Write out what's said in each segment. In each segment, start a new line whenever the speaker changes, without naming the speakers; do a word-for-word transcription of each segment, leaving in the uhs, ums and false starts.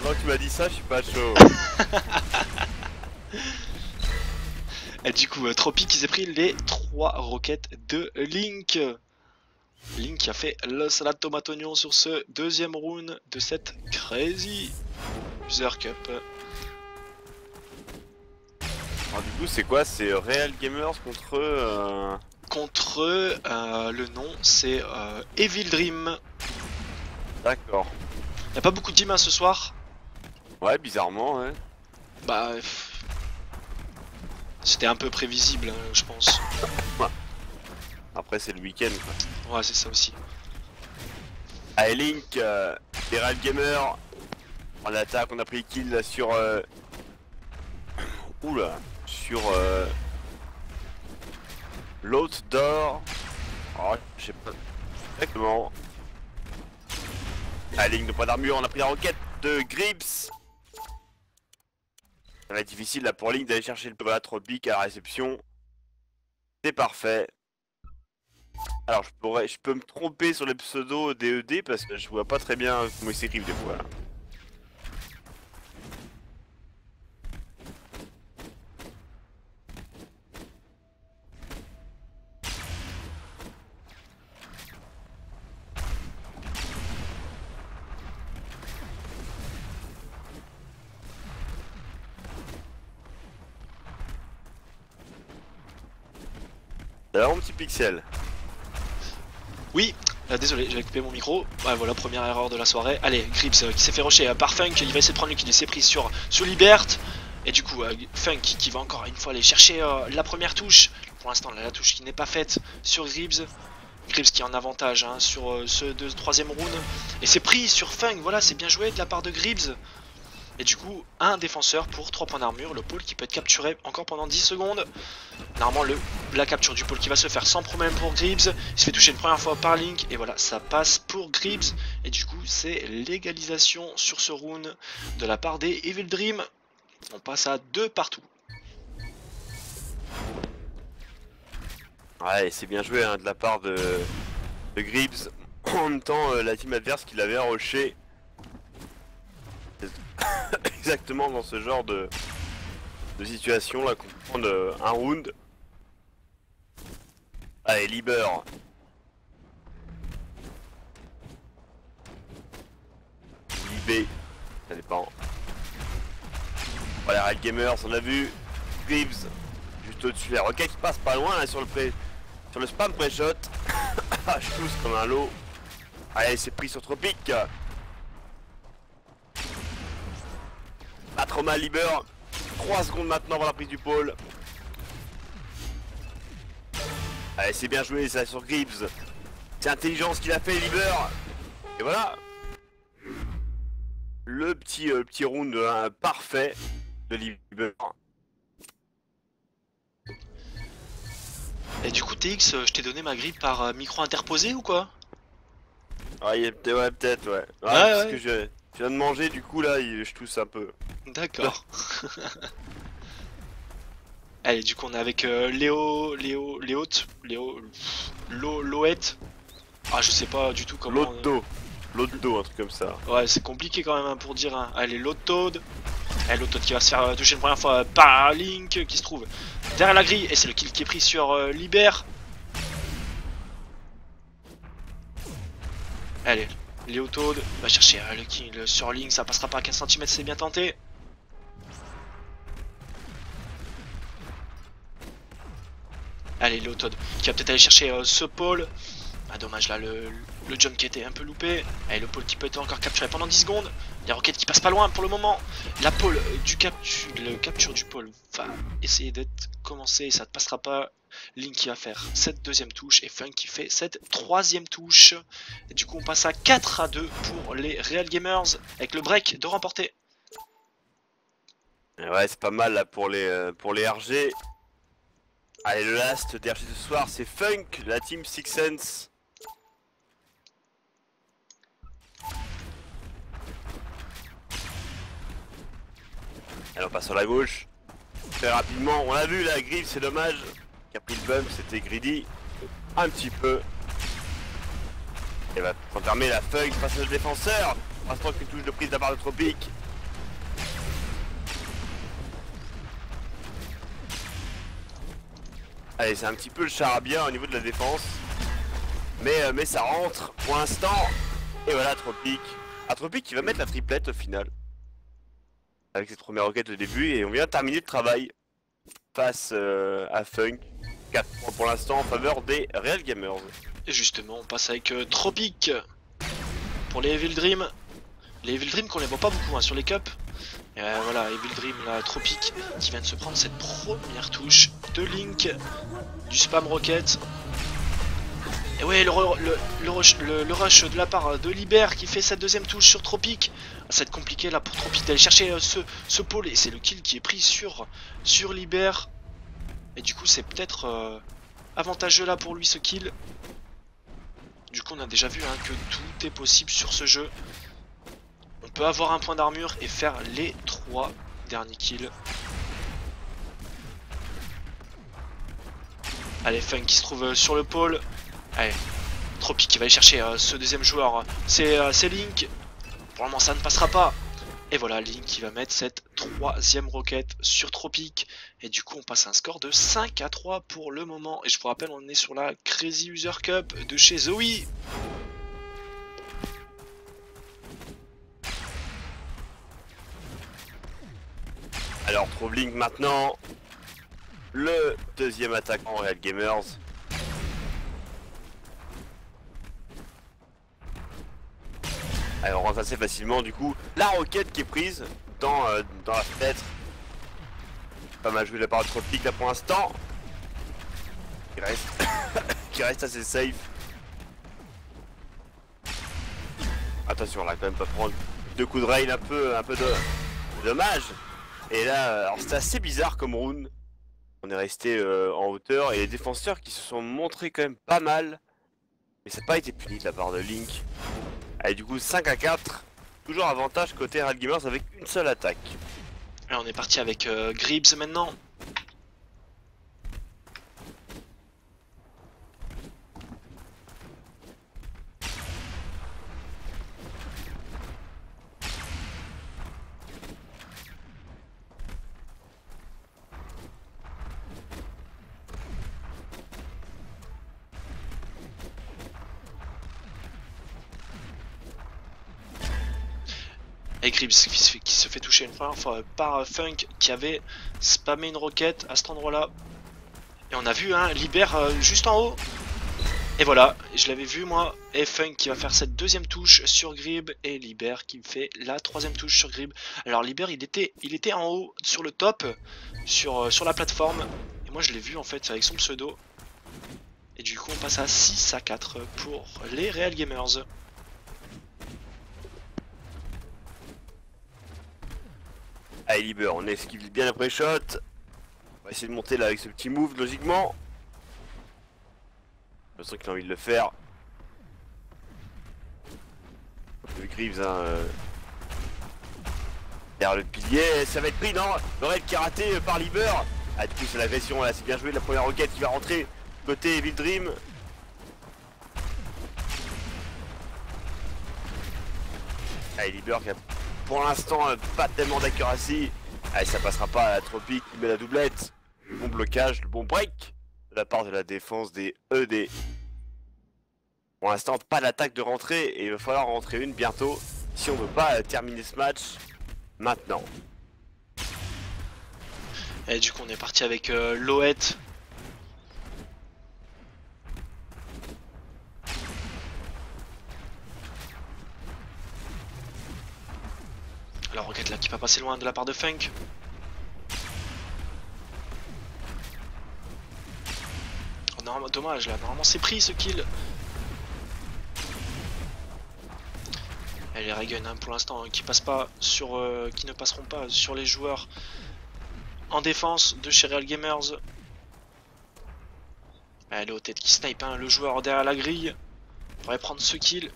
maintenant que tu m'as dit ça, je suis pas chaud.
Et du coup, euh, Tropic, il s'est pris les trois roquettes de Link. Link qui a fait le salade tomate oignon sur ce deuxième round de cette Crazy User Cup.
Alors du coup, c'est quoi? C'est Real Gamers contre... Euh...
Contre eux, euh, le nom c'est euh, Evil Dream.
D'accord.
Y'a pas beaucoup de team hein, ce soir.
Ouais, bizarrement, ouais.
Bah... C'était un peu prévisible, hein, je pense.
Après, c'est le week-end, quoi.
Ouais, c'est ça aussi.
Allez, Link, euh, les Real Gamers. En attaque, on a pris kill là, sur... Euh... Oula. Sur... Euh... L'autre d'or. Oh, je sais pas exactement. Ah, Link de point d'armure, on a pris la roquette de Grips. Ça va être difficile là pour Link d'aller chercher le Toba Tropic à la réception. C'est parfait. Alors je pourrais, je peux me tromper sur les pseudos D E D parce que je vois pas très bien comment ils s'écrivent des fois. Là. Alors mon petit pixel.
Oui, euh, désolé, j'avais coupé mon micro. Ouais, voilà, première erreur de la soirée. Allez, Grips euh, qui s'est fait rusher euh, par Funk, il va essayer de prendre le kill, il s'est pris sur, sur Libert. Et du coup, euh, Funk qui va encore une fois aller chercher euh, la première touche. Pour l'instant, la touche qui n'est pas faite sur Grips. Grips qui est en avantage hein, sur euh, ce deux, troisième round. Et c'est pris sur Funk, voilà, c'est bien joué de la part de Grips. Et du coup, un défenseur pour trois points d'armure, le pôle qui peut être capturé encore pendant dix secondes. Normalement, le, la capture du pôle qui va se faire sans problème pour Grips. Il se fait toucher une première fois par Link, et voilà, ça passe pour Grips. Et du coup, c'est l'égalisation sur ce round de la part des Evil Dream. On passe à deux partout.
Ouais, c'est bien joué hein, de la part de, de Grips. En même temps, euh, la team adverse qui l'avait arroché. Exactement dans ce genre de, de situation là qu'on peut prendre euh, un round. Allez, Liber. Libé. Ça dépend. Voilà, Real Gamers, on a vu. Grips. Juste au-dessus. La roquette qui passe pas loin là sur le pré. Sur le spam pré-shot. Ah, je tousse comme un lot. Allez, c'est pris sur Tropic. Pas trop mal, Liber. trois secondes maintenant avant la prise du pôle. Allez, c'est bien joué ça sur Grips. C'est intelligent ce qu'il a fait, Liber. Et voilà. Le petit, euh, petit round euh, parfait de Liber.
Et du coup, T X, je t'ai donné ma grille par euh, micro interposé ou quoi?
Ah, il est ouais, peut-être, ouais. Ouais,
Ouais,
parce
ouais.
que je, je viens de manger, du coup, là, il- je tousse un peu.
D'accord. Allez, du coup, on est avec euh, Léo, Léo, Léote, Léo, Lo, Loët. Ah, je sais pas du tout comment.
L'autre dos. L'autre dos, un truc comme ça.
euh, Ouais, c'est compliqué quand même hein, pour dire. Hein. Allez, l'Autode. Allez, l'Autode qui va se faire euh, toucher une première fois par Link qui se trouve derrière la grille. Et c'est le kill qui est pris sur euh, Liber. Allez, Léotode va chercher euh, le kill sur Link. Ça passera pas à quinze centimètres, c'est bien tenté. Allez, Léotode qui va peut-être aller chercher euh, ce pôle. Ah dommage là, le, le jump qui était un peu loupé. Allez, le pôle qui peut être encore capturé pendant dix secondes. Les roquettes qui passent pas loin pour le moment. La pôle du capture, le capture du pôle va essayer d'être commencé et ça ne passera pas. Link qui va faire cette deuxième touche et Funk qui fait cette troisième touche. Et du coup on passe à quatre à deux pour les Real Gamers avec le break de remporter.
Ouais, c'est pas mal là pour les, euh, pour les R G. Allez, le last des R G ce soir, c'est Funk, la team Six Sense. Allez, on passe sur la gauche. Très rapidement, on l'a vu là, Griff, c'est dommage. Qui a pris le bump, c'était greedy. Un petit peu. Et va enfermer la Funk face au défenseur. Pour l'instant, qu'une touche de prise de la part de Tropic. Allez, c'est un petit peu le charabia au niveau de la défense. Mais, euh, mais ça rentre pour l'instant. Et voilà, Tropic. Ah, Tropic qui va mettre la triplette au final. Avec ses premières roquettes au début. Et on vient de terminer le travail face euh, à Funk. quatre points pour l'instant en faveur des Real Gamers.
Et justement, on passe avec euh, Tropic pour les Evil Dream. Les Evil Dream qu'on les voit pas beaucoup hein, sur les cups. Et euh, voilà, Evil Dream, là, Tropic qui vient de se prendre cette première touche de Link, du spam rocket. Et ouais, le, le, le, rush, le, le rush de la part de Liber qui fait cette deuxième touche sur Tropic. Ça va être compliqué là pour Tropic d'aller chercher euh, ce, ce pôle. Et c'est le kill qui est pris sur, sur Liber. Et du coup, c'est peut-être euh, avantageux là pour lui ce kill. Du coup, on a déjà vu hein, que tout est possible sur ce jeu. On peut avoir un point d'armure et faire les trois derniers kills. Allez, Funk qui se trouve sur le pôle. Allez, Tropic qui va aller chercher euh, ce deuxième joueur. C'est euh, Link. Pour le moment, ça ne passera pas. Et voilà, Link qui va mettre cette troisième roquette sur Tropic. Et du coup, on passe à un score de cinq à trois pour le moment. Et je vous rappelle, on est sur la Crazy User Cup de chez Zoe.
Alors, trouve Link maintenant. Le deuxième attaquant Real Gamers. Alors on rentre assez facilement du coup. La roquette qui est prise dans, euh, dans la fenêtre. Pas mal joué de la part de Tropic là pour l'instant. Qui reste, qui reste assez safe. Attention là quand même pas prendre deux coups de rail un peu, un peu de dommage. Et là, alors c'était assez bizarre comme rune. On est resté euh, en hauteur et les défenseurs qui se sont montrés quand même pas mal. Mais ça n'a pas été puni de la part de Link. Allez, du coup cinq à quatre. Toujours avantage côté Real Gamers avec une seule attaque.
Alors on est parti avec euh, Gribs maintenant. Et Gribs qui se, fait, qui se fait toucher une première fois par Funk qui avait spammé une roquette à cet endroit là. Et on a vu hein, Liber euh, juste en haut. Et voilà, je l'avais vu moi. Et Funk qui va faire cette deuxième touche sur Grib. Et Liber qui me fait la troisième touche sur Grib. Alors Liber il était, il était en haut sur le top, sur, euh, sur la plateforme. Et moi je l'ai vu en fait avec son pseudo. Et du coup on passe à six à quatre pour les Real Gamers.
Allez Liber, on esquive bien après shot. On va essayer de monter là avec ce petit move logiquement. Je sens qu'il a envie de le faire. Le Greaves hein, euh... derrière le pilier, ça va être pris non. L'oreille qui est raté par Liber. Ah du coup c'est l'agression là, c'est bien joué la première roquette qui va rentrer côté Evil Dream. Allez Liber qui a pour l'instant pas tellement d'accuracy. Allez ça passera pas à la Tropic qui met la doublette. Le bon blocage, le bon break de la part de la défense des E D. Pour l'instant pas d'attaque de rentrée et il va falloir rentrer une bientôt si on veut pas terminer ce match maintenant.
Et du coup on est parti avec euh, Loet. La roquette là qui va passer loin de la part de Funk. Oh non, dommage là, normalement c'est pris ce kill. Et les Raygun hein, pour l'instant hein, qui passent pas sur, euh, qui ne passeront pas sur les joueurs en défense de chez Real Gamers. Allez, au tête qui snipe hein, le joueur derrière la grille. On pourrait prendre ce kill.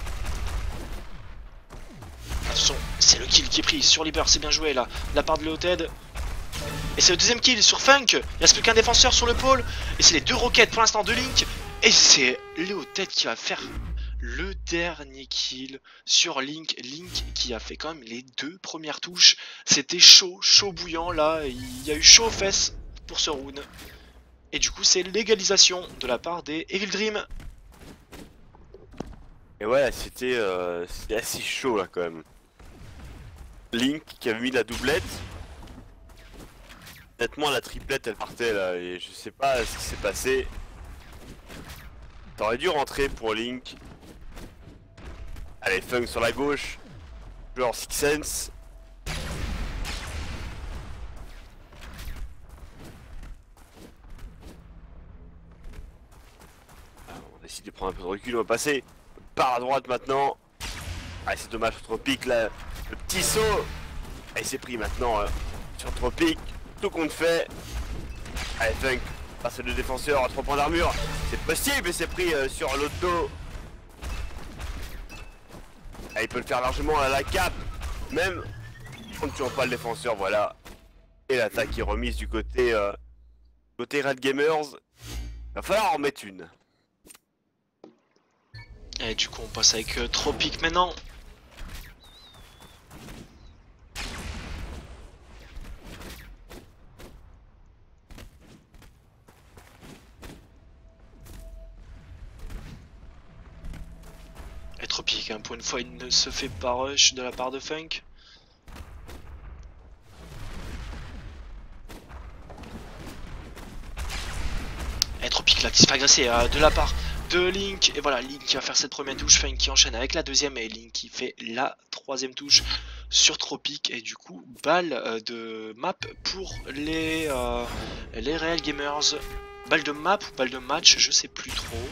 Attention, c'est le kill qui est pris sur Liber, c'est bien joué là, de la part de Leoted. Et c'est le deuxième kill sur Funk. Il reste plus qu'un défenseur sur le pôle. Et c'est les deux roquettes pour l'instant de Link. Et c'est Leoted qui va faire le dernier kill sur Link. Link qui a fait quand même les deux premières touches. C'était chaud, chaud bouillant là. Il y a eu chaud aux fesses pour ce round. Et du coup, c'est l'égalisation de la part des Evil Dream.
Et ouais, c'était euh, assez chaud là quand même. Link qui avait mis la doublette. Honnêtement, la triplette elle partait là et je sais pas ce qui s'est passé. T'aurais dû rentrer pour Link. Allez, Funk sur la gauche. Joueur Six Sense. On décide de prendre un peu de recul, on va passer par à droite maintenant. Ah, c'est dommage sur Tropic là. Le petit saut. Ah, il s'est pris maintenant euh, sur Tropic. Tout compte fait. Allez, Funk passe le défenseur à trois points d'armure. C'est possible, mais c'est pris euh, sur l'autre dos. Ah, il peut le faire largement à la cape. Même on ne tue pas le défenseur, voilà. Et l'attaque est remise du côté euh, côté Red Gamers. Va falloir en remettre une.
Et du coup, on passe avec euh, Tropic maintenant. Et Tropic, hein, pour une fois, il ne se fait pas rush de la part de Funk. Et Tropic là qui se fait agresser euh, de la part de Link. Et voilà, Link qui va faire cette première touche, Funk qui enchaîne avec la deuxième et Link qui fait la troisième touche sur Tropic. Et du coup, balle euh, de map pour les, euh, les Real Gamers. Balle de map ou balle de match, je sais plus trop.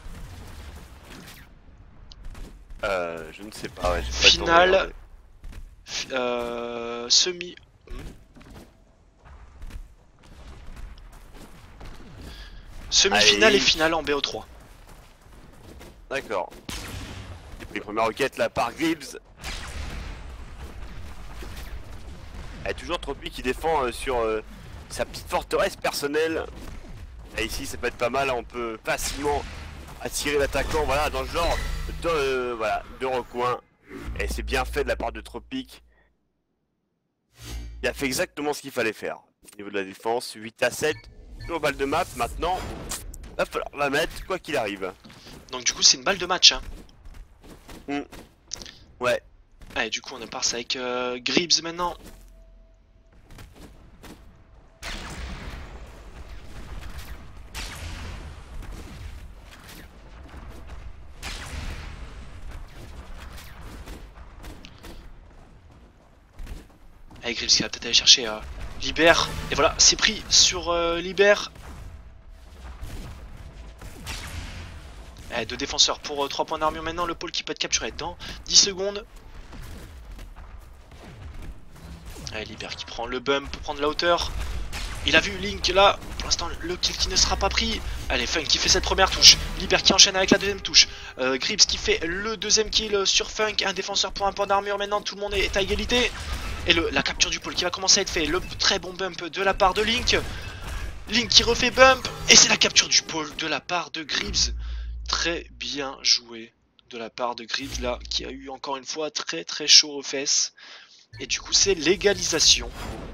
Euh, je ne sais pas, ouais,
Finale, euh, semi. Hmm. Semi-finale et finale en B O trois.
D'accord. J'ai pris première roquette là par Gribbs. Elle est toujours Tropic qui défend euh, sur euh, sa petite forteresse personnelle. Et ici ça peut être pas mal, on peut facilement attirer l'attaquant, voilà, dans le genre de, euh, voilà, de recoin. Et c'est bien fait de la part de Tropic. Il a fait exactement ce qu'il fallait faire. Au niveau de la défense, huit à sept. Toujours balle de map, maintenant, va falloir la mettre quoi qu'il arrive.
Donc du coup c'est une balle de match. Hein.
Mmh. Ouais.
Allez, du coup on passe avec euh, Gribbs maintenant. Allez, Gribbs qui va peut-être aller chercher euh, Liber. Et voilà, c'est pris sur euh, Liber. Allez, deux défenseurs pour euh, trois points d'armure maintenant. Le pôle qui peut être capturé dans dix secondes. Allez, Liber qui prend le bump pour prendre la hauteur. Il a vu Link là. Pour l'instant, le kill qui ne sera pas pris. Allez, Funk qui fait cette première touche. Liber qui enchaîne avec la deuxième touche. Euh, Gribbs qui fait le deuxième kill sur Funk. Un défenseur pour un point d'armure. Maintenant, tout le monde est à égalité. Et le, la capture du pôle qui va commencer à être fait. Le très bon bump de la part de Link. Link qui refait bump. Et c'est la capture du pôle de la part de Gribbs. Très bien joué de la part de Gribbs là. Qui a eu encore une fois très très chaud aux fesses. Et du coup c'est l'égalisation.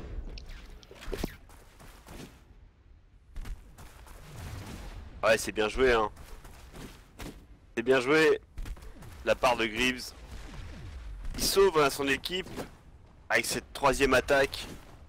Ouais, c'est bien joué, hein. C'est bien joué de la part de Gribbs. Il sauve hein, son équipe avec cette troisième attaque.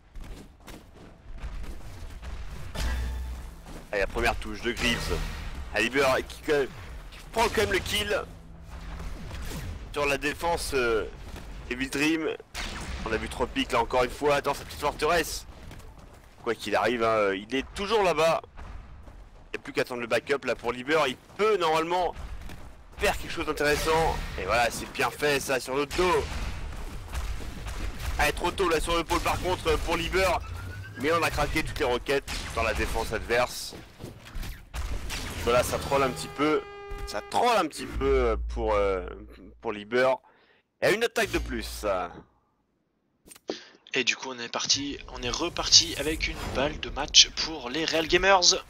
Allez, la première touche de Gribbs. Liber qui, qui prend quand même le kill sur la défense euh, Evil Dream. On a vu Tropic là encore une fois dans sa petite forteresse. Quoi qu'il arrive, hein, il est toujours là-bas. Il n'y a plus qu'à attendre le backup là pour Liber. Il peut normalement faire quelque chose d'intéressant. Et voilà, c'est bien fait ça sur notre dos. Ah, trop tôt là sur le pôle par contre pour Liber. Mais on a craqué toutes les roquettes dans la défense adverse. Voilà, ça troll un petit peu. Ça troll un petit peu pour, euh, pour Liber. Et une attaque de plus. Ça.
Et du coup on est parti, on est reparti avec une balle de match pour les Real Gamers.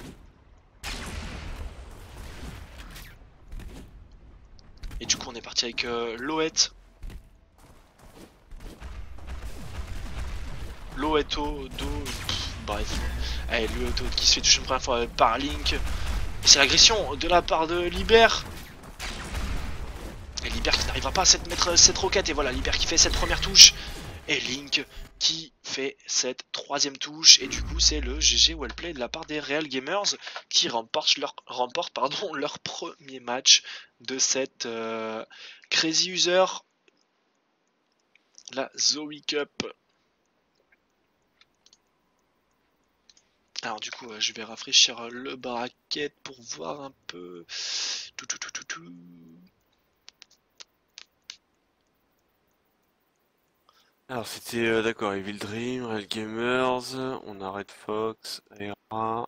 Et du coup on est parti avec euh, Loet. Loeto, Do, Bref. Allez, le auto qui se fait toucher une première fois par Link. Et c'est l'agression de la part de Liber. Et Liber qui n'arrivera pas à cette, mettre cette roquette. Et voilà, Liber qui fait cette première touche. Et Link qui fait cette troisième touche. Et du coup, c'est le G G Wellplay de la part des Real Gamers qui remportent leur, remportent, pardon, leur premier match de cette euh, Crazy User, la Zoe Cup. Alors du coup, euh, je vais rafraîchir le bracket pour voir un peu. Tout, tout, tout, tout, tout.
Alors c'était euh, d'accord, Evil Dream, Real Gamers, on a Red Fox, Aera.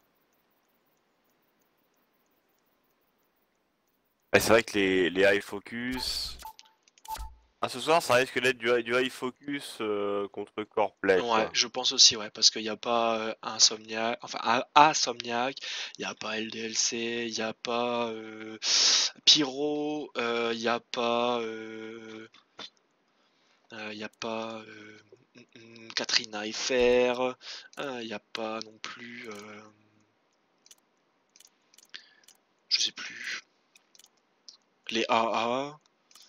Ouais, c'est vrai que les, les high focus. Ah, ce soir ça risque d'être du, high- du high focus euh, contre Coreplay.
Ouais, je pense aussi, ouais, parce qu'il n'y a pas euh, Insomniac, enfin A- Asomniac, il n'y a pas L D L C, il n'y a pas euh, Pyro, euh, il n'y a pas, euh, euh, il n'y a pas euh, mm, mm, Katrina F R, euh, il n'y a pas non plus, euh, je sais plus, les A A.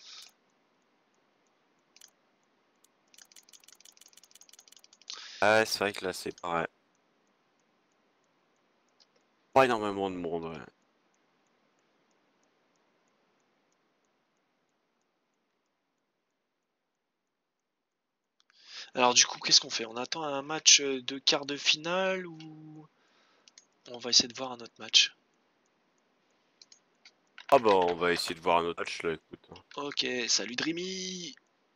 Ah ouais, c'est vrai que là c'est pareil. Pas énormément de monde, ouais.
Alors du coup, qu'est-ce qu'on fait? On attend un match de quart de finale ou on va essayer de voir un autre match?
Ah bah on va essayer de voir un autre match là, écoute.
Ok, salut Dreamy.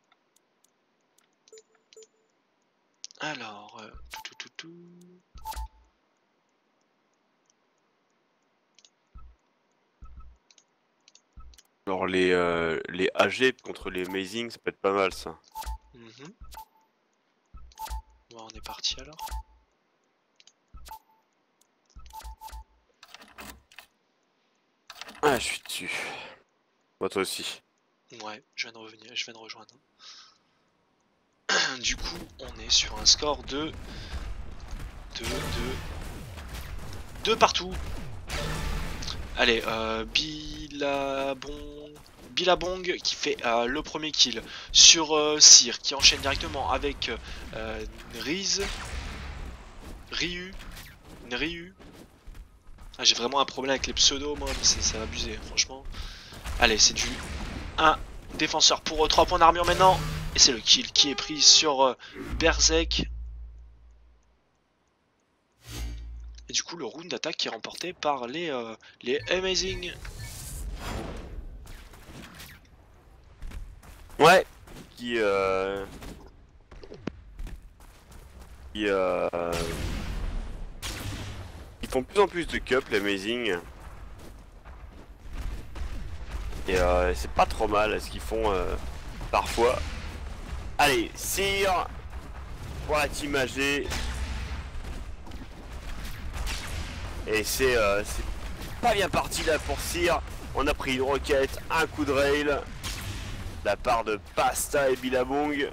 Alors, euh, tout, tout, tout, tout.
Alors les, euh, les A G contre les Amazing, ça peut être pas mal ça.
Mhm. Bon, on est parti alors.
Ah, je suis dessus. Moi toi aussi.
Ouais, je viens de revenir, je viens de rejoindre. Du coup, on est sur un score de... de... de... de partout. Allez, euh, Billabong... Billabong qui fait euh, le premier kill sur euh, Cyr, qui enchaîne directement avec euh, Riz, Ryu, Ryu. Ah, j'ai vraiment un problème avec les pseudos, moi, mais c'est abusé, franchement. Allez, c'est du un défenseur pour euh, trois points d'armure maintenant. Et c'est le kill qui est pris sur euh, Berzek. Et du coup, le round d'attaque qui est remporté par les, euh, les Amazing.
Ouais. Qui euh... Qui euh... Ils font de plus en plus de cup, les Amazing. Et euh, c'est pas trop mal ce qu'ils font euh, parfois. Allez, Cyr pour la team A G. Et c'est euh, pas bien parti là pour Cyr. On a pris une roquette, un coup de rail. De la part de Pasta et Billabong.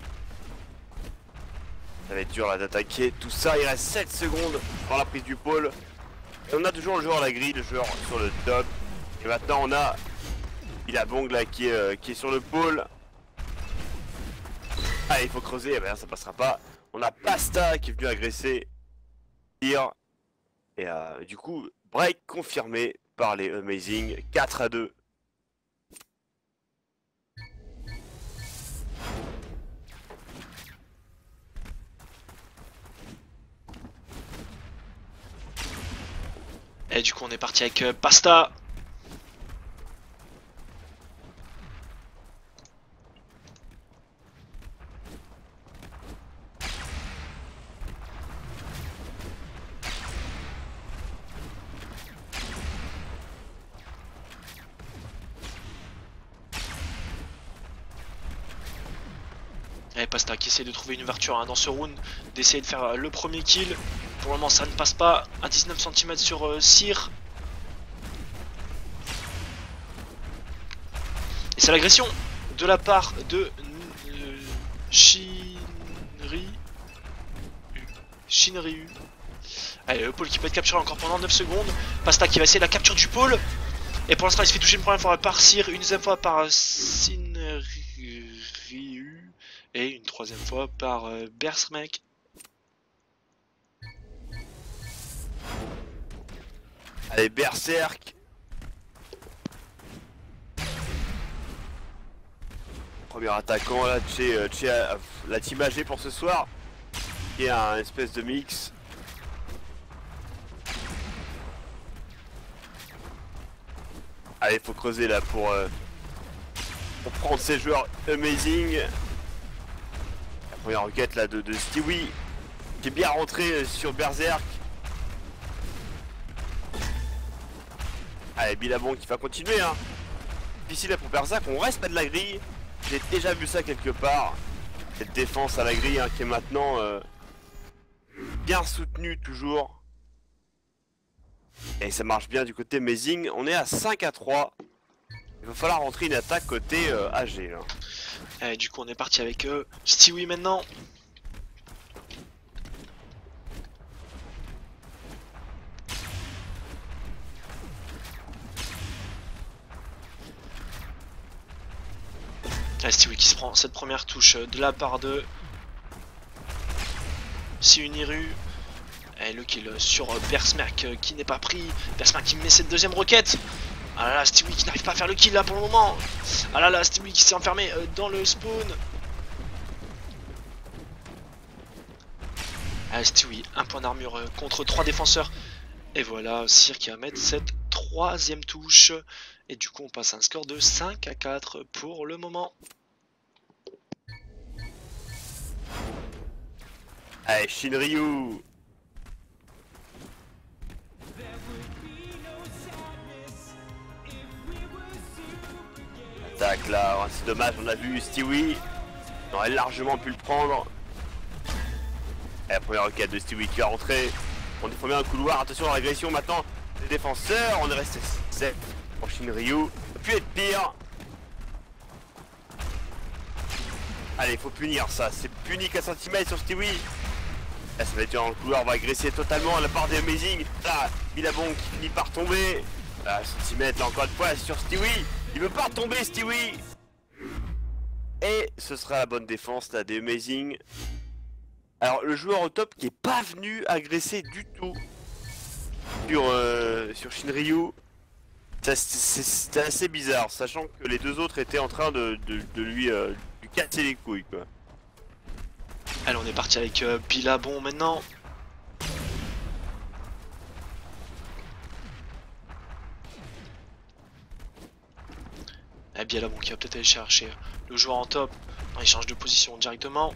Ça va être dur là d'attaquer tout ça. Il reste sept secondes pour la prise du pôle. Et on a toujours le joueur à la grille, le joueur sur le top. Et maintenant on a Billabong là qui est, euh, qui est sur le pôle. Ah, il faut creuser, eh ben, ça passera pas. On a Pasta qui est venu agresser Cyr. Et euh, du coup, break confirmé par les Amazing, quatre à deux.
Et du coup, on est parti avec euh, Pasta. Et Pasta qui essaie de trouver une ouverture hein, dans ce round, d'essayer de faire euh, le premier kill. Pour le moment, ça ne passe pas. À dix-neuf centimètres sur euh, Cyr. Et c'est l'agression de la part de euh, Shinri. Shinryu. Allez, le pôle qui peut être capturé encore pendant neuf secondes. Pasta qui va essayer la capture du pôle. Et pour l'instant, il se fait toucher une première fois par Cyr, une deuxième fois par Shinryu. Et une troisième fois par euh, Berserk.
Allez, Berserk. Premier attaquant là, Tché, euh, Tché, euh, la team A G pour ce soir. Qui est un espèce de mix. Allez, faut creuser là pour, euh, pour prendre ces joueurs amazing. La première requête là de, de Stewie qui est bien rentré sur Berserk. Allez, Billabong qui va continuer hein. Difficile là pour Berserk, on reste pas de la grille. J'ai déjà vu ça quelque part. Cette défense à la grille hein, qui est maintenant euh, bien soutenue toujours. Et ça marche bien du côté Amazing. On est à cinq à trois. Il va falloir rentrer une attaque côté euh, A G là.
Allez, du coup on est parti avec euh, Stewie maintenant. Allez, Stewie qui se prend cette première touche de la part de Shinryu. Et le kill sur Berserk qui n'est pas pris. Berserk qui met cette deuxième roquette. Ah là là, Stewie qui n'arrive pas à faire le kill là pour le moment. Ah là là, Stewie qui s'est enfermé dans le spawn. Ah, Stewie, un point d'armure contre trois défenseurs. Et voilà, Cyr qui va mettre cette troisième touche. Et du coup, on passe à un score de cinq à quatre pour le moment.
Allez, Shinryu. Attaque là, c'est dommage, on a vu Stewie. On aurait largement pu le prendre. Et la première requête de Stewie qui va rentrer. On défend bien un couloir, attention à la régression maintenant. Les défenseurs, on est resté sept pour Shinryu. Ça peut être pire. Allez, il faut punir ça, c'est puni qu'un centimètre sur Stewie. Là, ça va être dur dans le couloir, on va agresser totalement la part des Amazing. Là, Billabong qui finit par tomber. Là, centimètre, là encore une fois sur Stewie. Il veut pas tomber Stewie. Et ce sera la bonne défense là des Amazing. Alors le joueur au top qui est pas venu agresser du tout sur, euh, sur Shinryu. C'était assez bizarre, sachant que les deux autres étaient en train de, de, de lui, euh, lui casser les couilles quoi.
Allez, on est parti avec euh, Billabong maintenant. Et Billabong qui va peut-être aller chercher le joueur en top. Non, il change de position directement.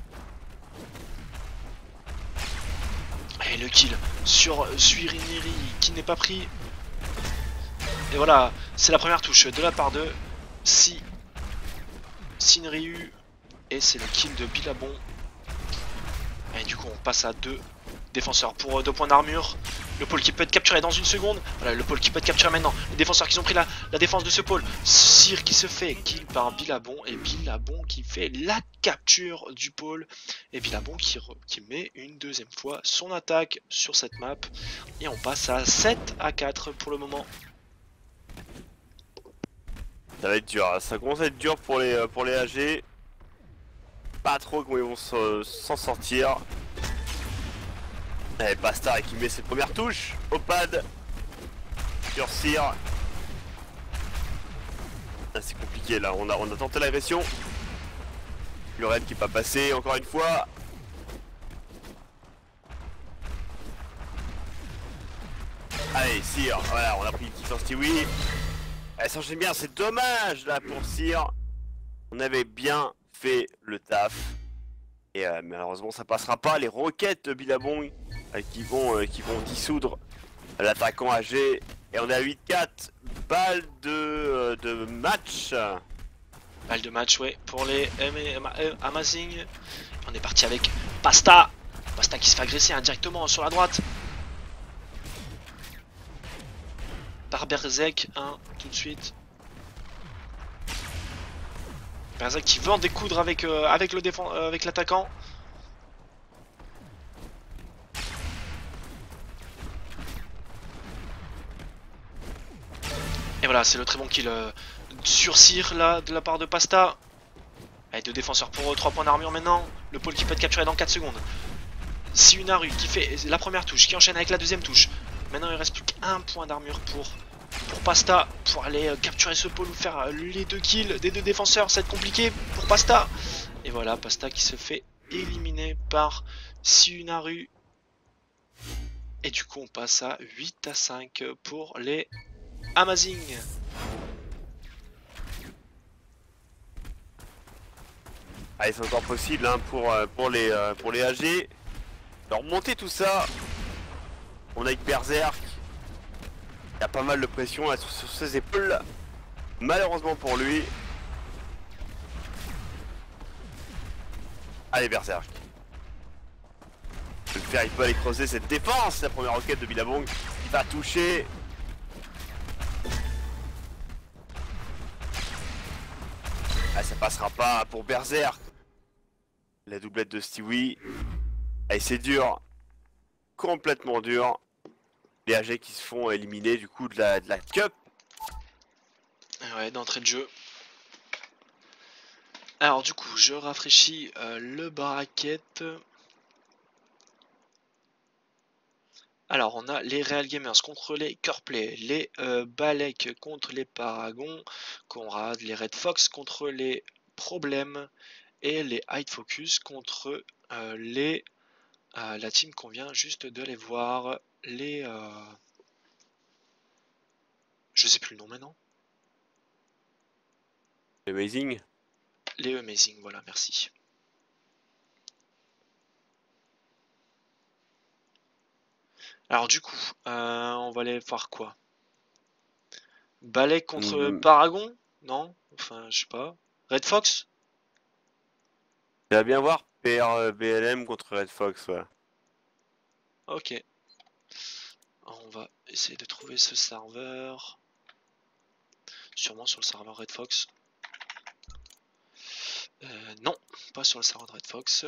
Et le kill sur Zuiriniri qui n'est pas pris. Et voilà, c'est la première touche de la part de Si Shinryu. Et c'est le kill de Billabong. Et du coup on passe à deux défenseurs pour deux points d'armure. Le pôle qui peut être capturé dans une seconde. Voilà, le pôle qui peut être capturé maintenant. Les défenseurs qui ont pris la, la défense de ce pôle. Cyr qui se fait kill par Billabong. Et Billabong qui fait la capture du pôle. Et Billabong qui, qui met une deuxième fois son attaque sur cette map. Et on passe à sept à quatre pour le moment.
Ça va être dur, ça commence à être dur pour les, pour les A G. Pas trop comment ils vont s'en sortir. Allez, Pasta qui met ses premières touches au pad sur Cyr. Ah, c'est compliqué là, on a, on a tenté l'agression. Le raid qui n'est pas passé encore une fois. Allez, Cyr, voilà, on a pris une petite sur Stewie. Elle s'enchaîne bien, c'est dommage là pour Cyr. On avait bien fait le taf. Et euh, malheureusement ça passera pas. Les roquettes de Billabong euh, qui, vont, euh, qui vont dissoudre l'attaquant A G. Et on est à huit quatre. Balle de, euh, de match.
Balle de match, ouais, pour les Amazing. On est parti avec Pasta. Pasta qui se fait agresser hein, directement sur la droite. Par Berserk, hein, tout de suite. Berserk qui veut en découdre avec, euh, avec le défend, euh, avec l'attaquant. voilà, c'est le très bon kill euh, sur Cyr là de la part de Pasta. Allez, deux défenseurs pour trois points d'armure maintenant. Le pôle qui peut être capturé dans quatre secondes. Siunaru qui fait la première touche, qui enchaîne avec la deuxième touche. Maintenant il reste plus qu'un point d'armure pour, pour Pasta, pour aller euh, capturer ce pôle ou faire euh, les deux kills des deux défenseurs. Ça va être compliqué pour Pasta. Et voilà, Pasta qui se fait éliminer par Siunaru. Et du coup on passe à huit à cinq pour les Amazing.
Allez, c'est encore possible hein, pour, euh, pour, les, euh, pour les A G. Alors monter tout ça. On a avec Berserk. Il y a pas mal de pression là, sur, sur ses épaules là. Malheureusement pour lui. Allez Berserk. Il peut le faire, il peut aller creuser cette défense. La première roquette de Billabong qui va toucher. Ah, ça passera pas pour Berserk. La doublette de Stewie. Allez, c'est dur. Complètement dur. Les A G qui se font éliminer du coup de la, de la Cup.
Ouais, d'entrée de jeu. Alors du coup, je rafraîchis euh, le bracket. Alors, on a les Real Gamers contre les Coreplay, les euh, Balek contre les Paragons, Conrad, les Red Fox contre les Problèmes et les Hide Focus contre euh, les euh, la team qu'on vient juste de les voir, les euh, je sais plus le nom maintenant.
Amazing.
Les Amazing, voilà, merci. Alors du coup, euh, on va aller voir quoi? Balek contre
Mmh.
Paragon? Non? Enfin, je sais pas. Red Fox?
J'aimerais bien voir P R B L M contre Red Fox, ouais.
Ok. On va essayer de trouver ce serveur. Sûrement sur le serveur Red Fox. Euh, non, pas sur le serveur de Red Fox.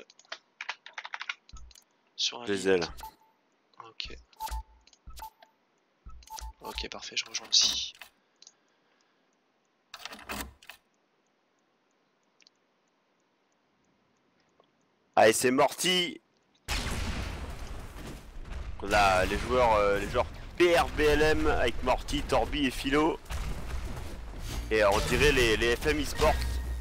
Sur un
Les
link.
ailes.
Ok. Ok, parfait, je rejoins aussi.
Allez, c'est Morty. On a les joueurs, euh, les joueurs P R B L M avec Morty, Torby et Philo. Et euh, on dirait les, les F M eSports.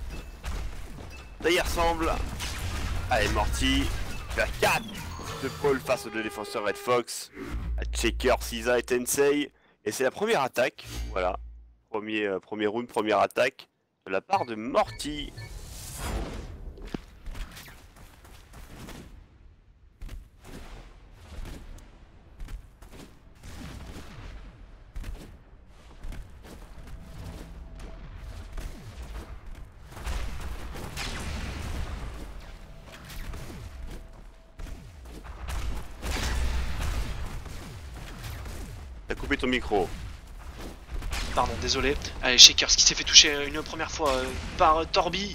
Ça y ressemble. Allez, Morty. Il a quatre de Paul face aux deux défenseurs Red Fox. À Checker, Sisa et Tensei. Et c'est la première attaque. Voilà. Premier, euh, premier round, première attaque. De la part de Morty. T'as coupé ton micro.
Pardon, désolé. Allez, Shakers qui s'est fait toucher une première fois euh, par euh, Torby.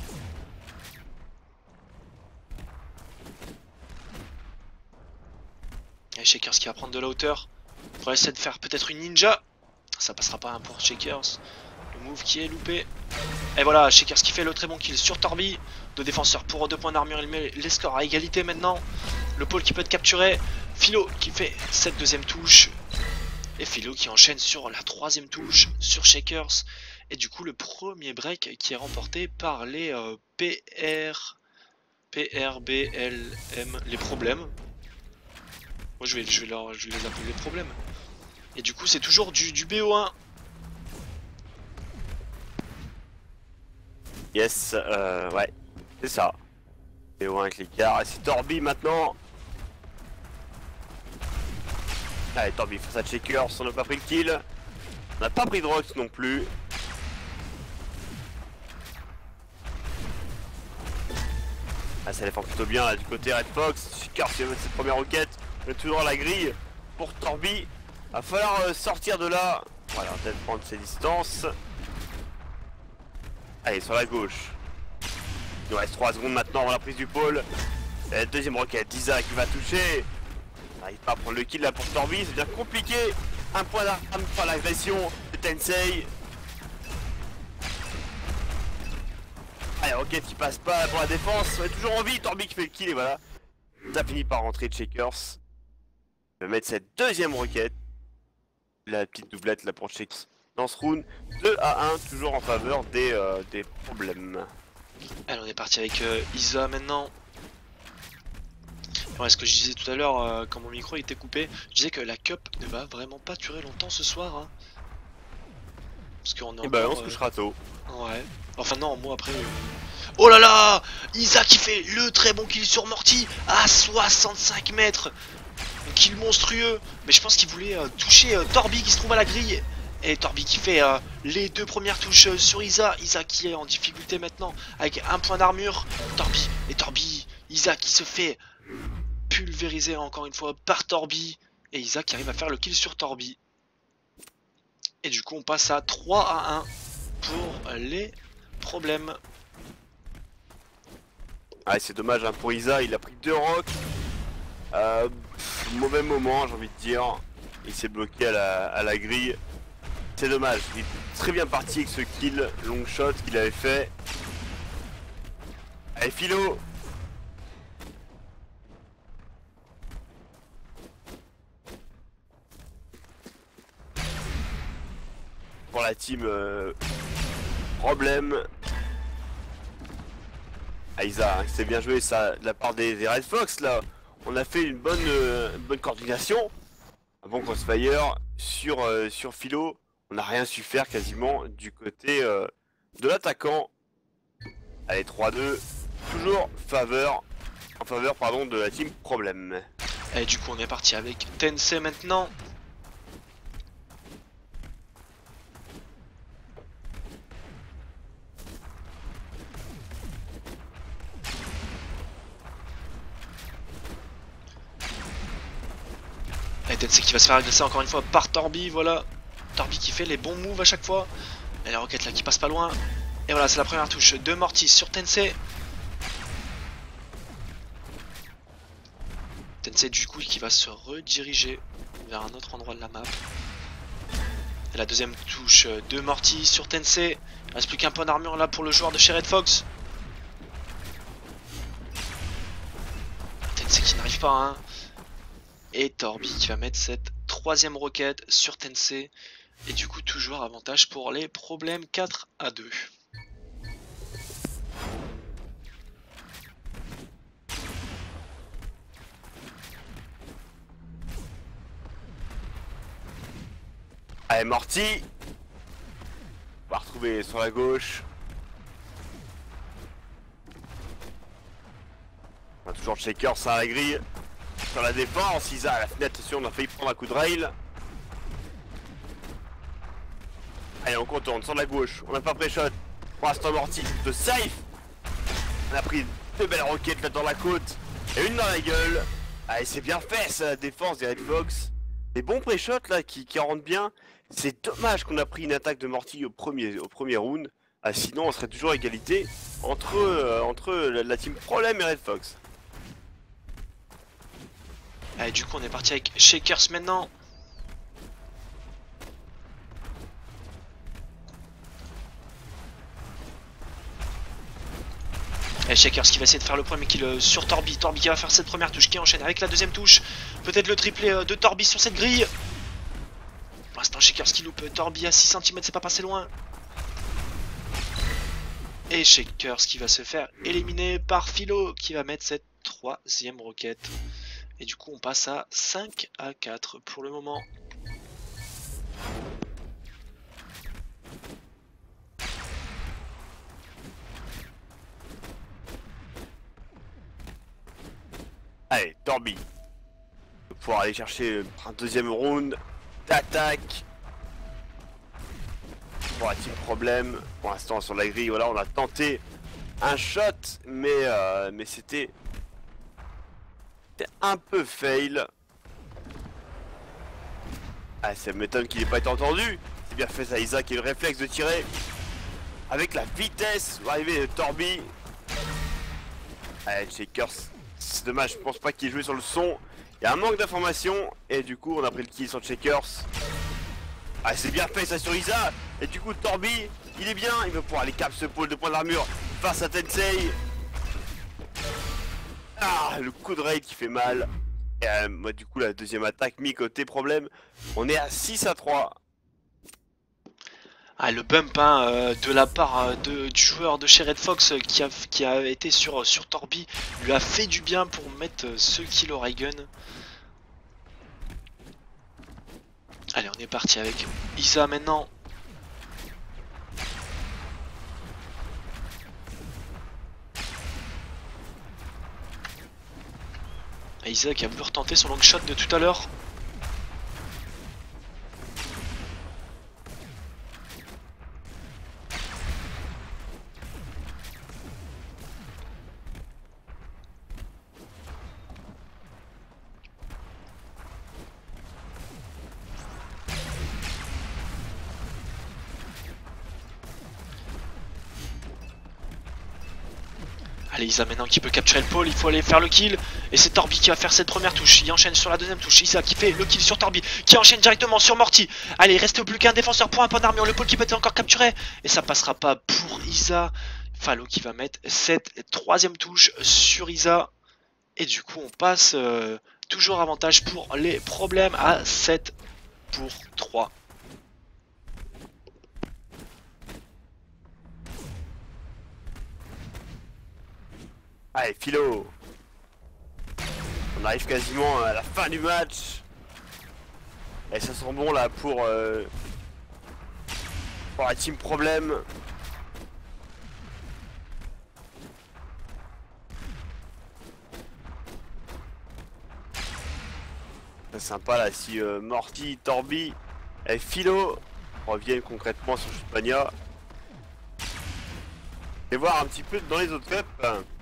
Allez, Shakers qui va prendre de la hauteur. On va essayer de faire peut-être une ninja. Ça passera pas hein, pour Shakers. Le move qui est loupé. Et voilà, Shakers qui fait le très bon kill sur Torby. Deux défenseurs pour deux points d'armure. Il met les scores à égalité maintenant. Le pôle qui peut être capturé. Philo qui fait cette deuxième touche. Et Philo qui enchaîne sur la troisième touche sur Shakers. Et du coup le premier break qui est remporté par les euh, P R P R B L M, les problèmes. Moi je vais, je vais, leur, je vais les appeler les problèmes. Et du coup c'est toujours du, du B O un.
Yes, euh, ouais, c'est ça. B O un avec l'écart. Et c'est Torby maintenant. Allez, Torby face à Shakers, on n'a pas pris le kill. On n'a pas pris de Rox non plus. Ah, ça défend plutôt bien là du côté Red Fox. Shakers qui va mettre cette première roquette. Mais toujours à la grille pour Torby. Va falloir euh, sortir de là. Voilà, on va peut-être prendre ses distances. Allez, sur la gauche. Il nous reste trois secondes maintenant avant la prise du pôle. Et la deuxième roquette, Isa qui va toucher. N'arrive pas à prendre le kill là pour Torby, c'est bien compliqué. Un point d'arme par l'agression de Tensei. Allez, Rocket qui passe pas pour la défense, on est toujours en vie, Torbi qui fait le kill et voilà. Ça finit par rentrer de Shakers. Il va mettre cette deuxième Rocket. La petite doublette là pour Shakers. Dans ce round, deux à un, toujours en faveur des, euh, des problèmes.
Allez, on est parti avec euh, Isa maintenant. Ouais, ce que je disais tout à l'heure, euh, quand mon micro était coupé, je disais que la cup ne va vraiment pas durer longtemps ce soir. Hein. Parce qu'on est
Et bah
encore,
on se couchera tôt.
Euh... Ouais. Enfin non, moi après... Euh... Oh là là, Isa qui fait le très bon kill sur Morty à soixante-cinq mètres. Un kill monstrueux. Mais je pense qu'il voulait euh, toucher euh, Torbi qui se trouve à la grille. Et Torbi qui fait euh, les deux premières touches euh, sur Isa. Isa qui est en difficulté maintenant avec un point d'armure. Torbi et Torbi. Isa qui se fait pulvériser encore une fois par Torbi. Et Isa qui arrive à faire le kill sur Torbi. Et du coup on passe à trois à un pour les problèmes.
Ah c'est dommage hein, pour Isa, il a pris deux rocks. Euh, pff, mauvais moment j'ai envie de dire. Il s'est bloqué à la, à la grille. C'est dommage, il est très bien parti avec ce kill long shot qu'il avait fait. Allez Philo. Pour la team euh, problème. Ah Isa, hein, c'est bien joué ça de la part des, des Red Fox là. On a fait une bonne, euh, une bonne coordination. Un bon crossfire sur, euh, sur Philo. On n'a rien su faire quasiment du côté euh, de l'attaquant. Allez trois deux. Toujours faveur. En faveur pardon de la team problème.
Et du coup on est parti avec Tensei maintenant. Et Tensei qui va se faire agresser encore une fois par Torbi, voilà. Torbi qui fait les bons moves à chaque fois. Et la roquette là qui passe pas loin. Et voilà, c'est la première touche de Morty sur Tensei. Tensei du coup qui va se rediriger vers un autre endroit de la map. Et la deuxième touche de Morty sur Tensei. Il reste plus qu'un point d'armure là pour le joueur de chez Red Fox. Tensei qui n'arrive pas hein. Et Torbi qui va mettre cette troisième roquette sur Tensei. Et du coup toujours avantage pour les problèmes quatre à deux.
Allez Morty. On va retrouver sur la gauche. On a toujours Shaker ça à la grille. Sur la défense, Isa à la fenêtre, attention, on a failli prendre un coup de rail. Allez, on contourne sur la gauche, on n'a pas pré-shot. Pour l'instant, Morty de safe. On a pris deux belles roquettes là dans la côte et une dans la gueule. Allez, c'est bien fait ça, la défense des Red Fox. Des bons pré-shots là qui, qui rentrent bien. C'est dommage qu'on a pris une attaque de Morty au premier, au premier round. Ah, sinon, on serait toujours à égalité entre, euh, entre la, la team Problème et Red Fox.
Allez, du coup on est parti avec Shakers maintenant. Et Shakers qui va essayer de faire le premier kill sur Torbi. Torbi qui va faire cette première touche qui enchaîne avec la deuxième touche. Peut-être le triplé de Torbi sur cette grille. Pour l'instant Shakers qui loupe Torbi à six centimètres, c'est pas passé loin. Et Shakers qui va se faire éliminer par Philo qui va mettre cette troisième roquette. Et du coup on passe à cinq à quatre pour le moment.
Allez, Torbi. Pour pouvoir aller chercher un deuxième round d'attaque. Pour la team problème. Pour l'instant sur la grille, voilà, on a tenté un shot, mais, euh, mais c'était... C'était un peu fail. Ah, ça m'étonne qu'il n'ait pas été entendu. C'est bien fait ça, Isa qui a eu le réflexe de tirer. Avec la vitesse, va arriver de Torbi. Allez, Shakers. C'est dommage, je pense pas qu'il ait joué sur le son. Il y a un manque d'information. Et du coup, on a pris le kill sur Shakers. Ah, c'est bien fait ça sur Isa. Et du coup, Torbi, il est bien. Il va pouvoir aller cap ce pôle de point d'armure. face à Tensei. Ah, le coup de raid qui fait mal. Et euh, moi du coup la deuxième attaque mis côté problème. On est à six à trois.
Ah, le bump hein, euh, de la part euh, de, du joueur de chez Red Fox euh, qui, a, qui a été sur, sur Torbi lui a fait du bien pour mettre euh, ce kill au Raygun. Allez, on est parti avec Isa maintenant. Et Isa qui a voulu retenter son long shot de tout à l'heure. Allez, Isa maintenant qui peut capturer le pôle, il faut aller faire le kill. Et c'est Torbi qui va faire cette première touche. Il enchaîne sur la deuxième touche. Isa qui fait le kill sur Torbi, qui enchaîne directement sur Morty. Allez, il reste plus qu'un défenseur pour un point d'armure. Le pôle qui peut être encore capturé. Et ça passera pas pour Isa. Fallo qui va mettre cette troisième touche sur Isa. Et du coup, on passe euh, toujours avantage pour les problèmes à sept pour trois.
Allez, Philo. On arrive quasiment à la fin du match. Et ça sent bon là pour, euh, pour la team problème. C'est sympa là si euh, Morty, Torbi et Philo reviennent concrètement sur Chupania. Et voir un petit peu dans les autres cups.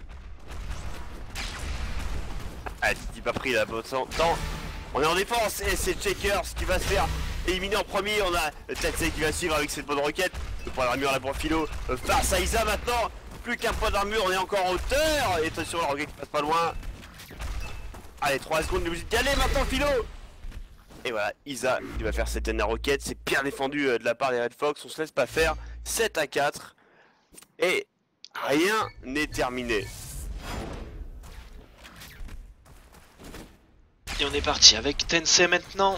Ah, Titi pas pris là, bon temps. On est en défense et c'est Checkers qui va se faire éliminer en premier. On a Tensei qui va suivre avec cette bonne roquette. Le point d'armure là pour Philo face à Isa maintenant. Plus qu'un point d'armure, on est encore en hauteur. Et attention, la roquette qui passe pas loin. Allez, trois secondes, il est obligé d'y aller maintenant Philo. Et voilà, Isa qui va faire cette dernière roquette. C'est bien défendu euh, de la part des Red Fox. On se laisse pas faire. sept à quatre. Et rien n'est terminé.
Et on est parti avec Tensei maintenant.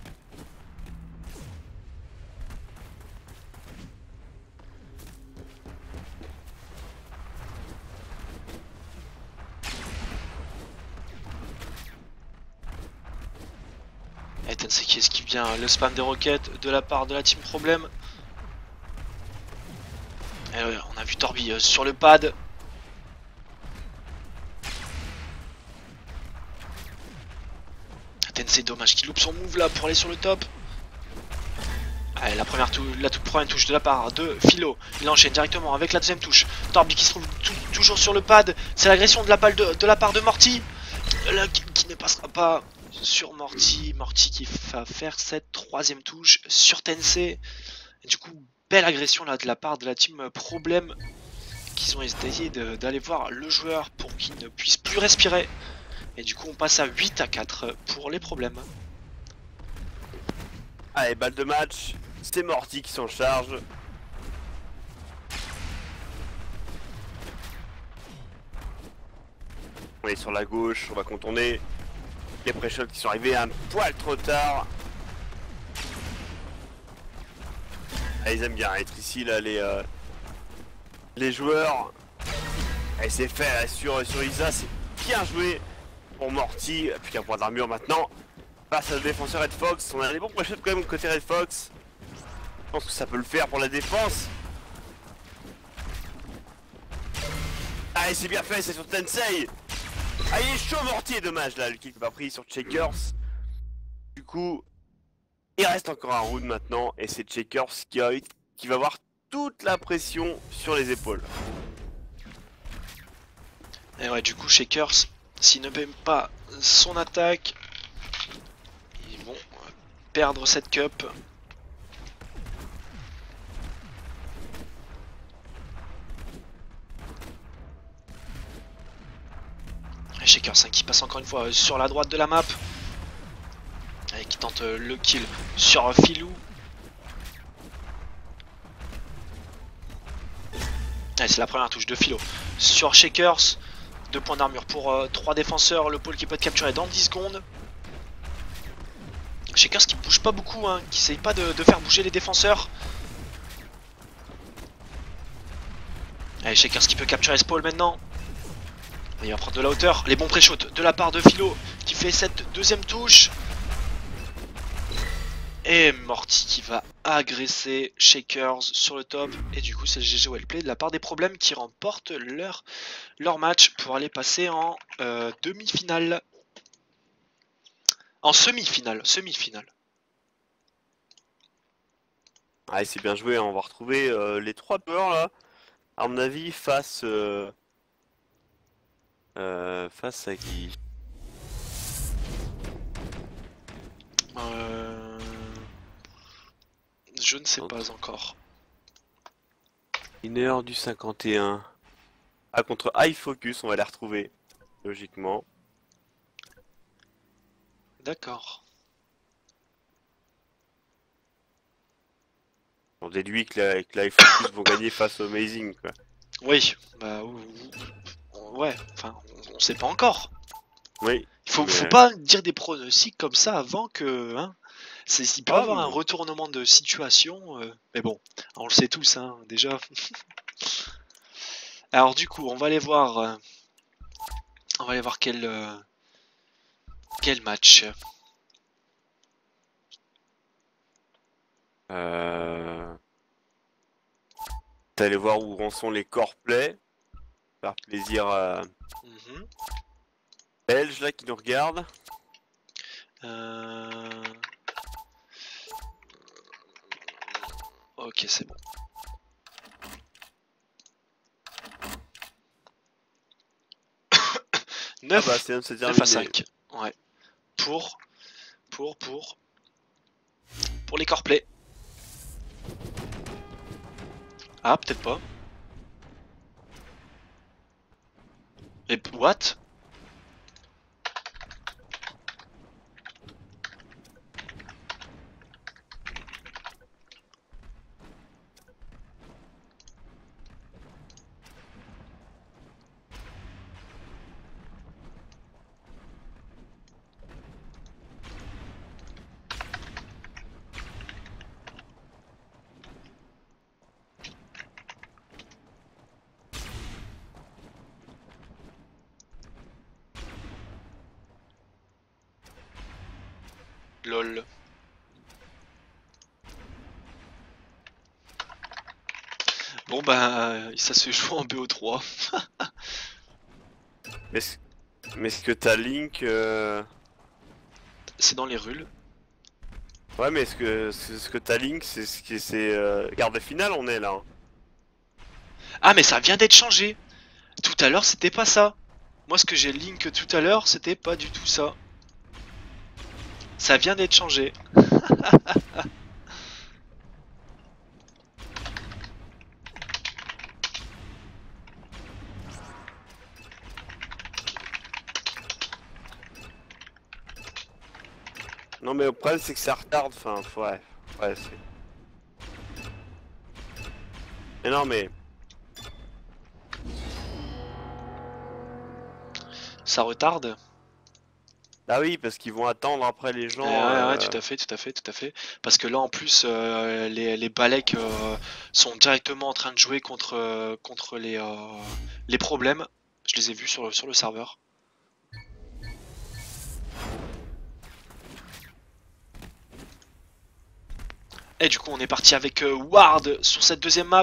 Et Tensei qui esquive bien le spam des roquettes de la part de la team problème. Et ouais, on a vu Torbi sur le pad. C'est dommage qu'il loupe son move là pour aller sur le top. Allez, la première touche, la toute première touche de la part de Philo. Il enchaîne directement avec la deuxième touche. Torbi qui se trouve toujours sur le pad. C'est l'agression de la balle de, de la part de Morty. Là, qui, qui ne passera pas sur Morty. Morty qui va faire cette troisième touche sur Tensei. Et du coup, belle agression là de la part de la team problème. Qui ont essayé d'aller voir le joueur pour qu'il ne puisse plus respirer. Et du coup on passe à huit à quatre pour les problèmes.
Allez, balle de match, c'est Morty qui s'en charge. On est sur la gauche, on va contourner les pré-shots qui sont arrivés un poil trop tard. Ah, ils aiment bien être ici là les, euh, les joueurs. Et c'est fait là, sur, sur Isa, c'est bien joué. Pour Morty, plus qu'un point d'armure maintenant. Face à le défenseur Red Fox, on a des bons pré-shots quand même côté Red Fox. Je pense que ça peut le faire pour la défense. Allez, c'est bien fait, c'est sur Tensei. Ah, il est chaud Morty, et dommage là, le kick pas pris sur Checkers. Du coup, il reste encore un round maintenant et c'est Checkers qui, a, qui va avoir toute la pression sur les épaules.
Et ouais, du coup, Shakers, s'il ne paie pas son attaque, ils vont perdre cette cup. Et Shakers hein, qui passe encore une fois sur la droite de la map. Et qui tente le kill sur Philou. Allez, c'est la première touche de Philo sur Shakers. Deux points d'armure pour euh, trois défenseurs. Le pôle qui peut être capturé dans dix secondes. Shakers qui bouge pas beaucoup, hein, qui essaye pas de, de faire bouger les défenseurs. Allez, Shakers qui peut capturer ce pôle maintenant. Il va prendre de la hauteur. Les bons pré-shots de la part de Philo qui fait cette deuxième touche. Et Morty qui va agresser Shakers sur le top. Et du coup c'est G G Wellplay de la part des problèmes qui remportent leur, leur match pour aller passer en euh, demi-finale. En semi-finale. Semi-finale.
Ah, c'est bien joué, hein. On va retrouver euh, les trois joueurs là. À mon avis, face... Euh... Euh, face à qui?
Euh... Je ne sais pas encore.
Une heure du cinquante et un. Ah, contre High Focus, on va les retrouver. Logiquement.
D'accord.
On déduit que la, que la High Focus vont gagner face au Amazing, quoi.
Oui, bah... Ouais, enfin, on, on sait pas encore.
Oui.
Il faut,
mais...
faut pas dire des pronostics comme ça avant que... Hein, il peut y
Ah,
avoir
mais...
un retournement de situation, euh, mais bon, on le sait tous, hein, déjà. Alors du coup, on va aller voir... Euh, on va aller voir quel... Euh, quel match.
Euh... T'allais voir où en sont les core play. Faire plaisir à...
Mm-hmm.
Belge là qui nous regarde.
Euh... Ok, c'est bon. neuf,
Ah bah, c'est c'est
neuf à cinq. Ouais. Pour... Pour... Pour... Pour les core play. Ah, peut-être pas. Et what? Lol. Bon bah, ça se joue en B O trois.
Mais est-ce mais est-ce que t'as Link euh...
C'est dans les rules.
Ouais, mais est-ce que ce que t'as Link, c'est ce qui c'est euh... quart de finale on est là. Hein.
Ah mais ça vient d'être changé. Tout à l'heure c'était pas ça. Moi ce que j'ai Link tout à l'heure c'était pas du tout ça. Ça vient d'être changé.
Non mais le problème c'est que ça retarde, enfin ouais, ouais c'est... Mais non mais...
Ça retarde.
Ah oui, parce qu'ils vont attendre après les gens...
Ouais, ouais,
euh...
ouais, tout à fait, tout à fait, tout à fait. Parce que là en plus euh, les, les Balek euh, sont directement en train de jouer contre, euh, contre les, euh, les problèmes. Je les ai vus sur le, sur le serveur. Et du coup on est parti avec euh, Ward sur cette deuxième map.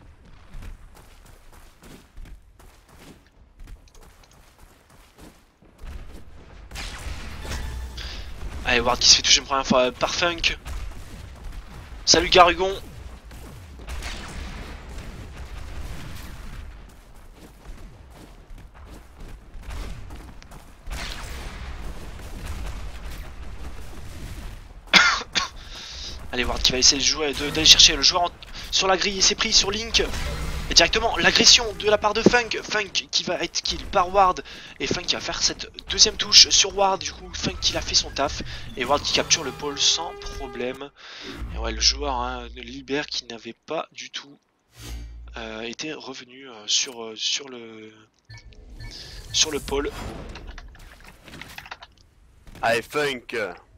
Allez, Ward qui se fait toucher une première fois par Funk. Salut Garugon. Allez, Ward qui va essayer de jouer, d'aller chercher le joueur en, sur la grille. Il s'est pris sur Link. Et directement l'agression de la part de Funk. Funk qui va être kill par Ward. Et Funk qui va faire cette deuxième touche sur Ward. Du coup, Funk qui a fait son taf. Et Ward qui capture le pôle sans problème. Et ouais, le joueur hein, de Libère qui n'avait pas du tout euh, était revenu euh, sur, euh, sur le sur le pôle.
Allez, Funk.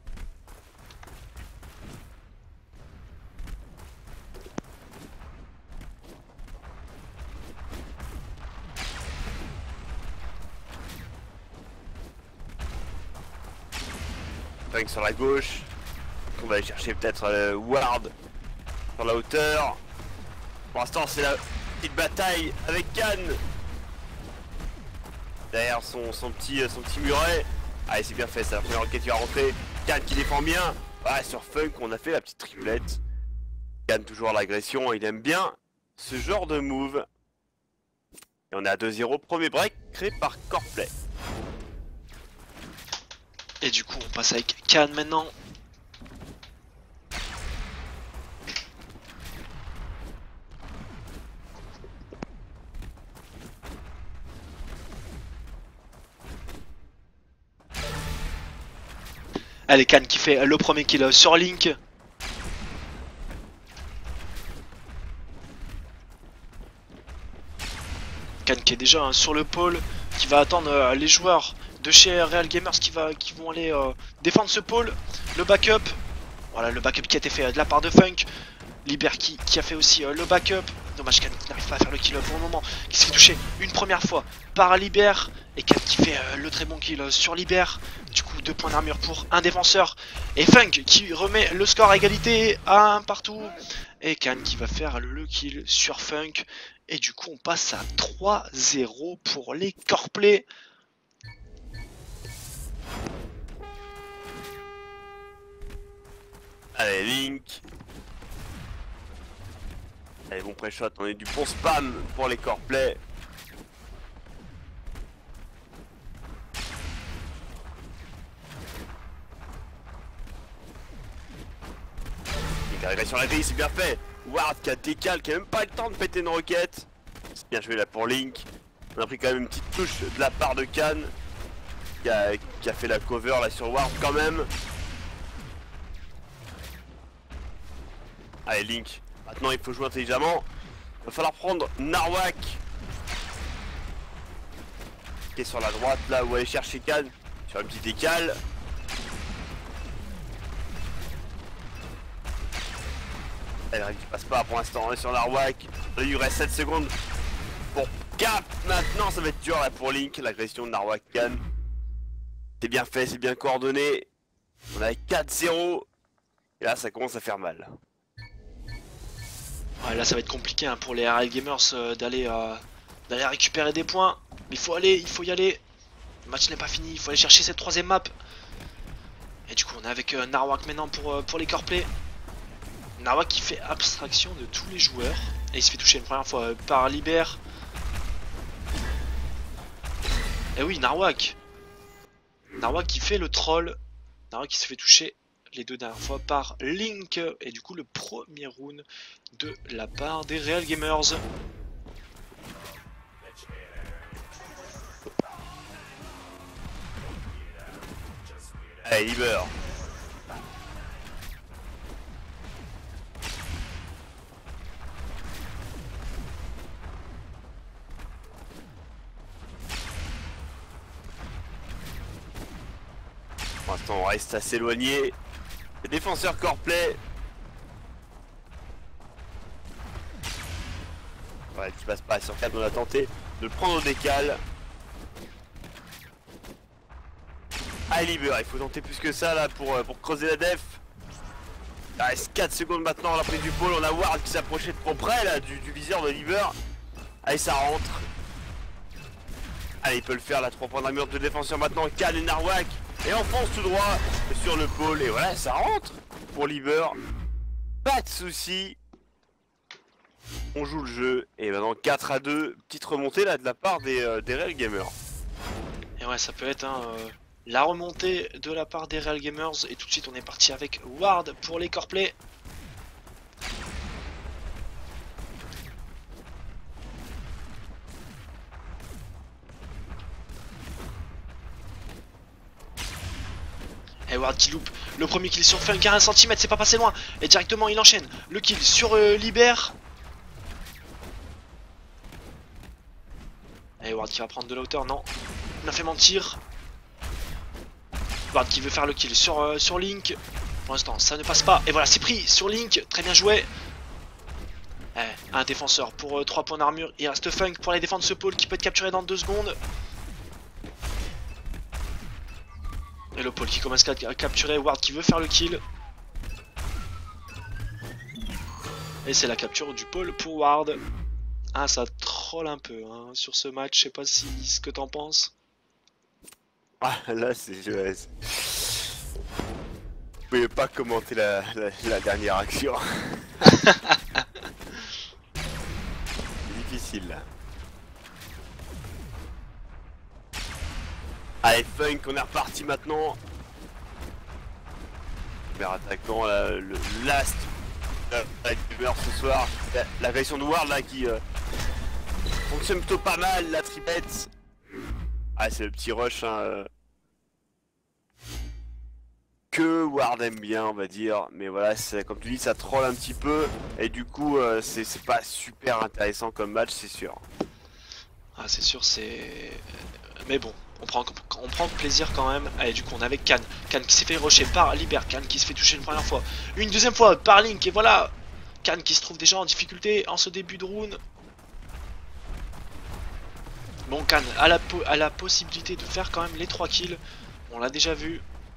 Funk sur la gauche. On va aller chercher peut-être euh, Ward sur la hauteur. Pour l'instant, c'est la petite bataille avec Khan. Derrière son, son, petit, son petit muret. Allez, c'est bien fait, c'est la première roquette qui va rentrer. Khan qui défend bien. Ah, sur Funk, on a fait la petite triplette. Khan toujours à l'agression, il aime bien ce genre de move. Et on est à deux zéro, premier break créé par Coreplay.
Et du coup, on passe avec Khan maintenant. Allez, Khan qui fait le premier kill sur Link. Khan qui est déjà hein, sur le pôle, qui va attendre euh, les joueurs de chez Real Gamers qui, va, qui vont aller euh, défendre ce pôle. Le backup, voilà le backup qui a été fait euh, de la part de Funk. Liber qui, qui a fait aussi euh, le backup. Dommage Khan qui n'arrive pas à faire le kill pour le moment, qui se fait toucher une première fois par Liber. Et Khan qui fait euh, le très bon kill euh, sur Liber. Du coup deux points d'armure pour un défenseur. Et Funk qui remet le score à égalité à un partout. Et Khan qui va faire le kill sur Funk. Et du coup on passe à trois zéro pour les Coreplay.
Allez, Link. Allez, bon pré-shot, on est du bon spam pour les Coreplay. Link arrive sur la grille, c'est bien fait. Ward qui a décalé, qui a même pas le temps de péter une roquette. C'est bien joué là pour Link. On a pris quand même une petite touche de la part de Khan. Qui a, qui a fait la cover là sur Ward quand même. Allez Link, maintenant il faut jouer intelligemment. Il va falloir prendre Narwak. Qui est sur la droite là où aller chercher Khan. Sur un petit décal. Elle qui passe pas pour l'instant, on est sur Narwak. Il lui reste sept secondes pour Cap. Maintenant ça va être dur là pour Link. L'agression de Narwak Khan. C'est bien fait, c'est bien coordonné. On a quatre zéro. Et là ça commence à faire mal.
Ouais, là ça va être compliqué hein, pour les Real Gamers euh, d'aller euh, d'aller récupérer des points. Mais il faut aller, il faut y aller. Le match n'est pas fini, il faut aller chercher cette troisième map. Et du coup on est avec euh, Narwak maintenant pour, euh, pour les Coreplay. Narwak qui fait abstraction de tous les joueurs. Et il se fait toucher une première fois euh, par Liber. Et oui, Narwak. Narwak qui fait le troll. Narwak qui se fait toucher les deux dernières fois par Link. Et du coup le premier round de la part des Real Gamers.
Allez Liber. Pour l'instant on reste assez éloigné. Les défenseurs Coreplay. Ouais, qui passe pas sur Khan, on a tenté de le prendre au décal. Allez Liber, il faut tenter plus que ça là pour, pour creuser la def. Il reste quatre secondes maintenant à la prise du pôle, on a Ward qui s'approchait de trop près là du, du viseur de Liber. Allez ça rentre. Allez il peut le faire là, trois points d'armure de défenseur maintenant, Khan et Narwak. Et on fonce tout droit sur le pôle et voilà ça rentre pour Liber. Pas de soucis. On joue le jeu et maintenant quatre à deux, petite remontée là de la part des, euh, des Real Gamers.
Et ouais ça peut être hein, euh, la remontée de la part des Real Gamers. Et tout de suite on est parti avec Ward pour les Coreplay. Et Ward qui loupe le premier kill sur Funk à un centimètre, c'est pas passé loin. Et directement il enchaîne le kill sur euh, Liber. Ward qui va prendre de la hauteur, non. Il m'a fait mentir. Ward qui veut faire le kill sur, euh, sur Link. Pour l'instant, ça ne passe pas. Et voilà, c'est pris sur Link. Très bien joué. Eh, un défenseur pour euh, trois points d'armure. Il reste Funk pour aller défendre ce pôle qui peut être capturé dans deux secondes. Et le pôle qui commence à capturer. Ward qui veut faire le kill. Et c'est la capture du pôle pour Ward. Ah, ça troll un peu hein, sur ce match. Je sais pas si ce que t'en penses.
Ah, là, c'est. Ouais, vous pouvez pas commenter la, la, la dernière action. C'est difficile là. Allez, Funk, on est reparti maintenant. Super attaquant, là, le last avec Uber ce soir. La, la version de Ward là qui euh, fonctionne plutôt pas mal, la tripette. Ah, c'est le petit rush hein, euh, que Ward aime bien, on va dire. Mais voilà, comme tu dis, ça troll un petit peu. Et du coup, euh, c'est pas super intéressant comme match, c'est sûr.
Ah, c'est sûr, c'est. Mais bon, on prend, on prend plaisir quand même. Allez, du coup, on est avec Khan. Khan qui s'est fait rusher par Liber. Khan qui se fait toucher une première fois. Une deuxième fois par Link. Et voilà, Khan qui se trouve déjà en difficulté en ce début de round. Bon, Khan a la, a la possibilité de faire quand même les trois kills. On l'a déjà vu.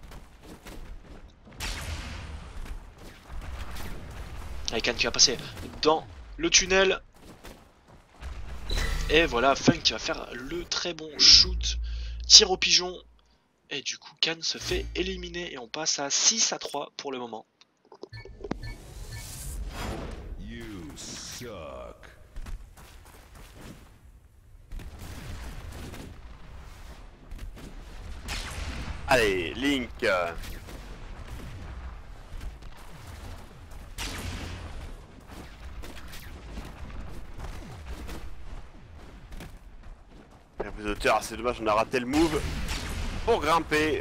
Allez, Khan qui va passer dans le tunnel. Et voilà, Funk qui va faire le très bon shoot, tir au pigeon. Et du coup, Khan se fait éliminer et on passe à six à trois pour le moment.
You suck.
Allez, Link. Il y a plus d'auteur, c'est dommage, on a raté le move pour grimper.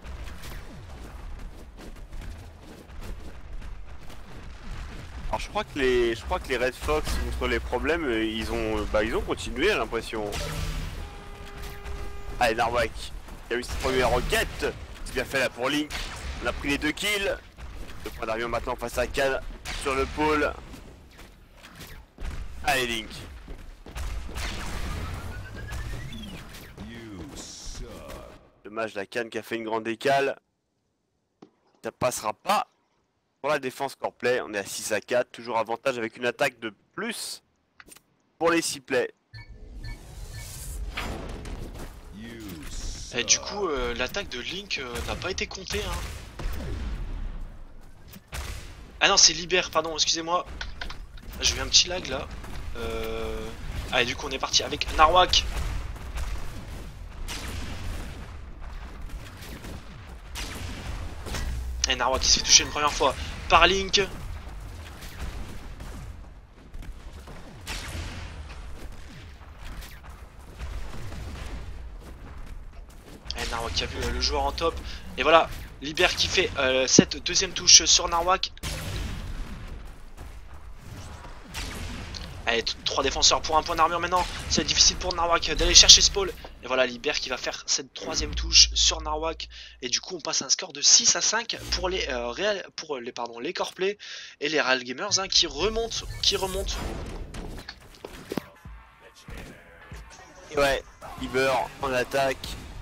Alors je crois que les, je crois que les Red Fox contre les problèmes, ils ont, bah ils ont continué, j'ai l'impression. Allez, Narwhal qui a eu ses premières roquettes, c'est bien fait là pour Link. On a pris les deux kills. Le point d'arrivée maintenant face à Khan sur le pôle. Allez Link. Dommage la Khan qui a fait une grande décale. Ça passera pas pour la défense core play. On est à six à quatre. Toujours avantage avec une attaque de plus pour les six plays.
Et du coup, euh, l'attaque de Link euh, n'a pas été comptée. Hein. Ah non, c'est Liber, pardon, excusez-moi. J'ai eu un petit lag là. Euh... Allez, du coup, on est parti avec Narwhal. Et Narwhal qui se fait toucher une première fois par Link. Et Narwhal qui a vu euh, le joueur en top. Et voilà, Liber qui fait euh, cette deuxième touche sur Narwhal. Allez, trois défenseurs pour un point d'armure maintenant. C'est difficile pour Narwhal d'aller chercher ce pôle. Et voilà, Liber qui va faire cette troisième touche sur Narwhal. Et du coup, on passe à un score de six à cinq pour les, euh, réal, pour les, pardon, les core play et les Real Gamers hein, qui remontent. Qui remontent.
Et ouais, Liber en attaque.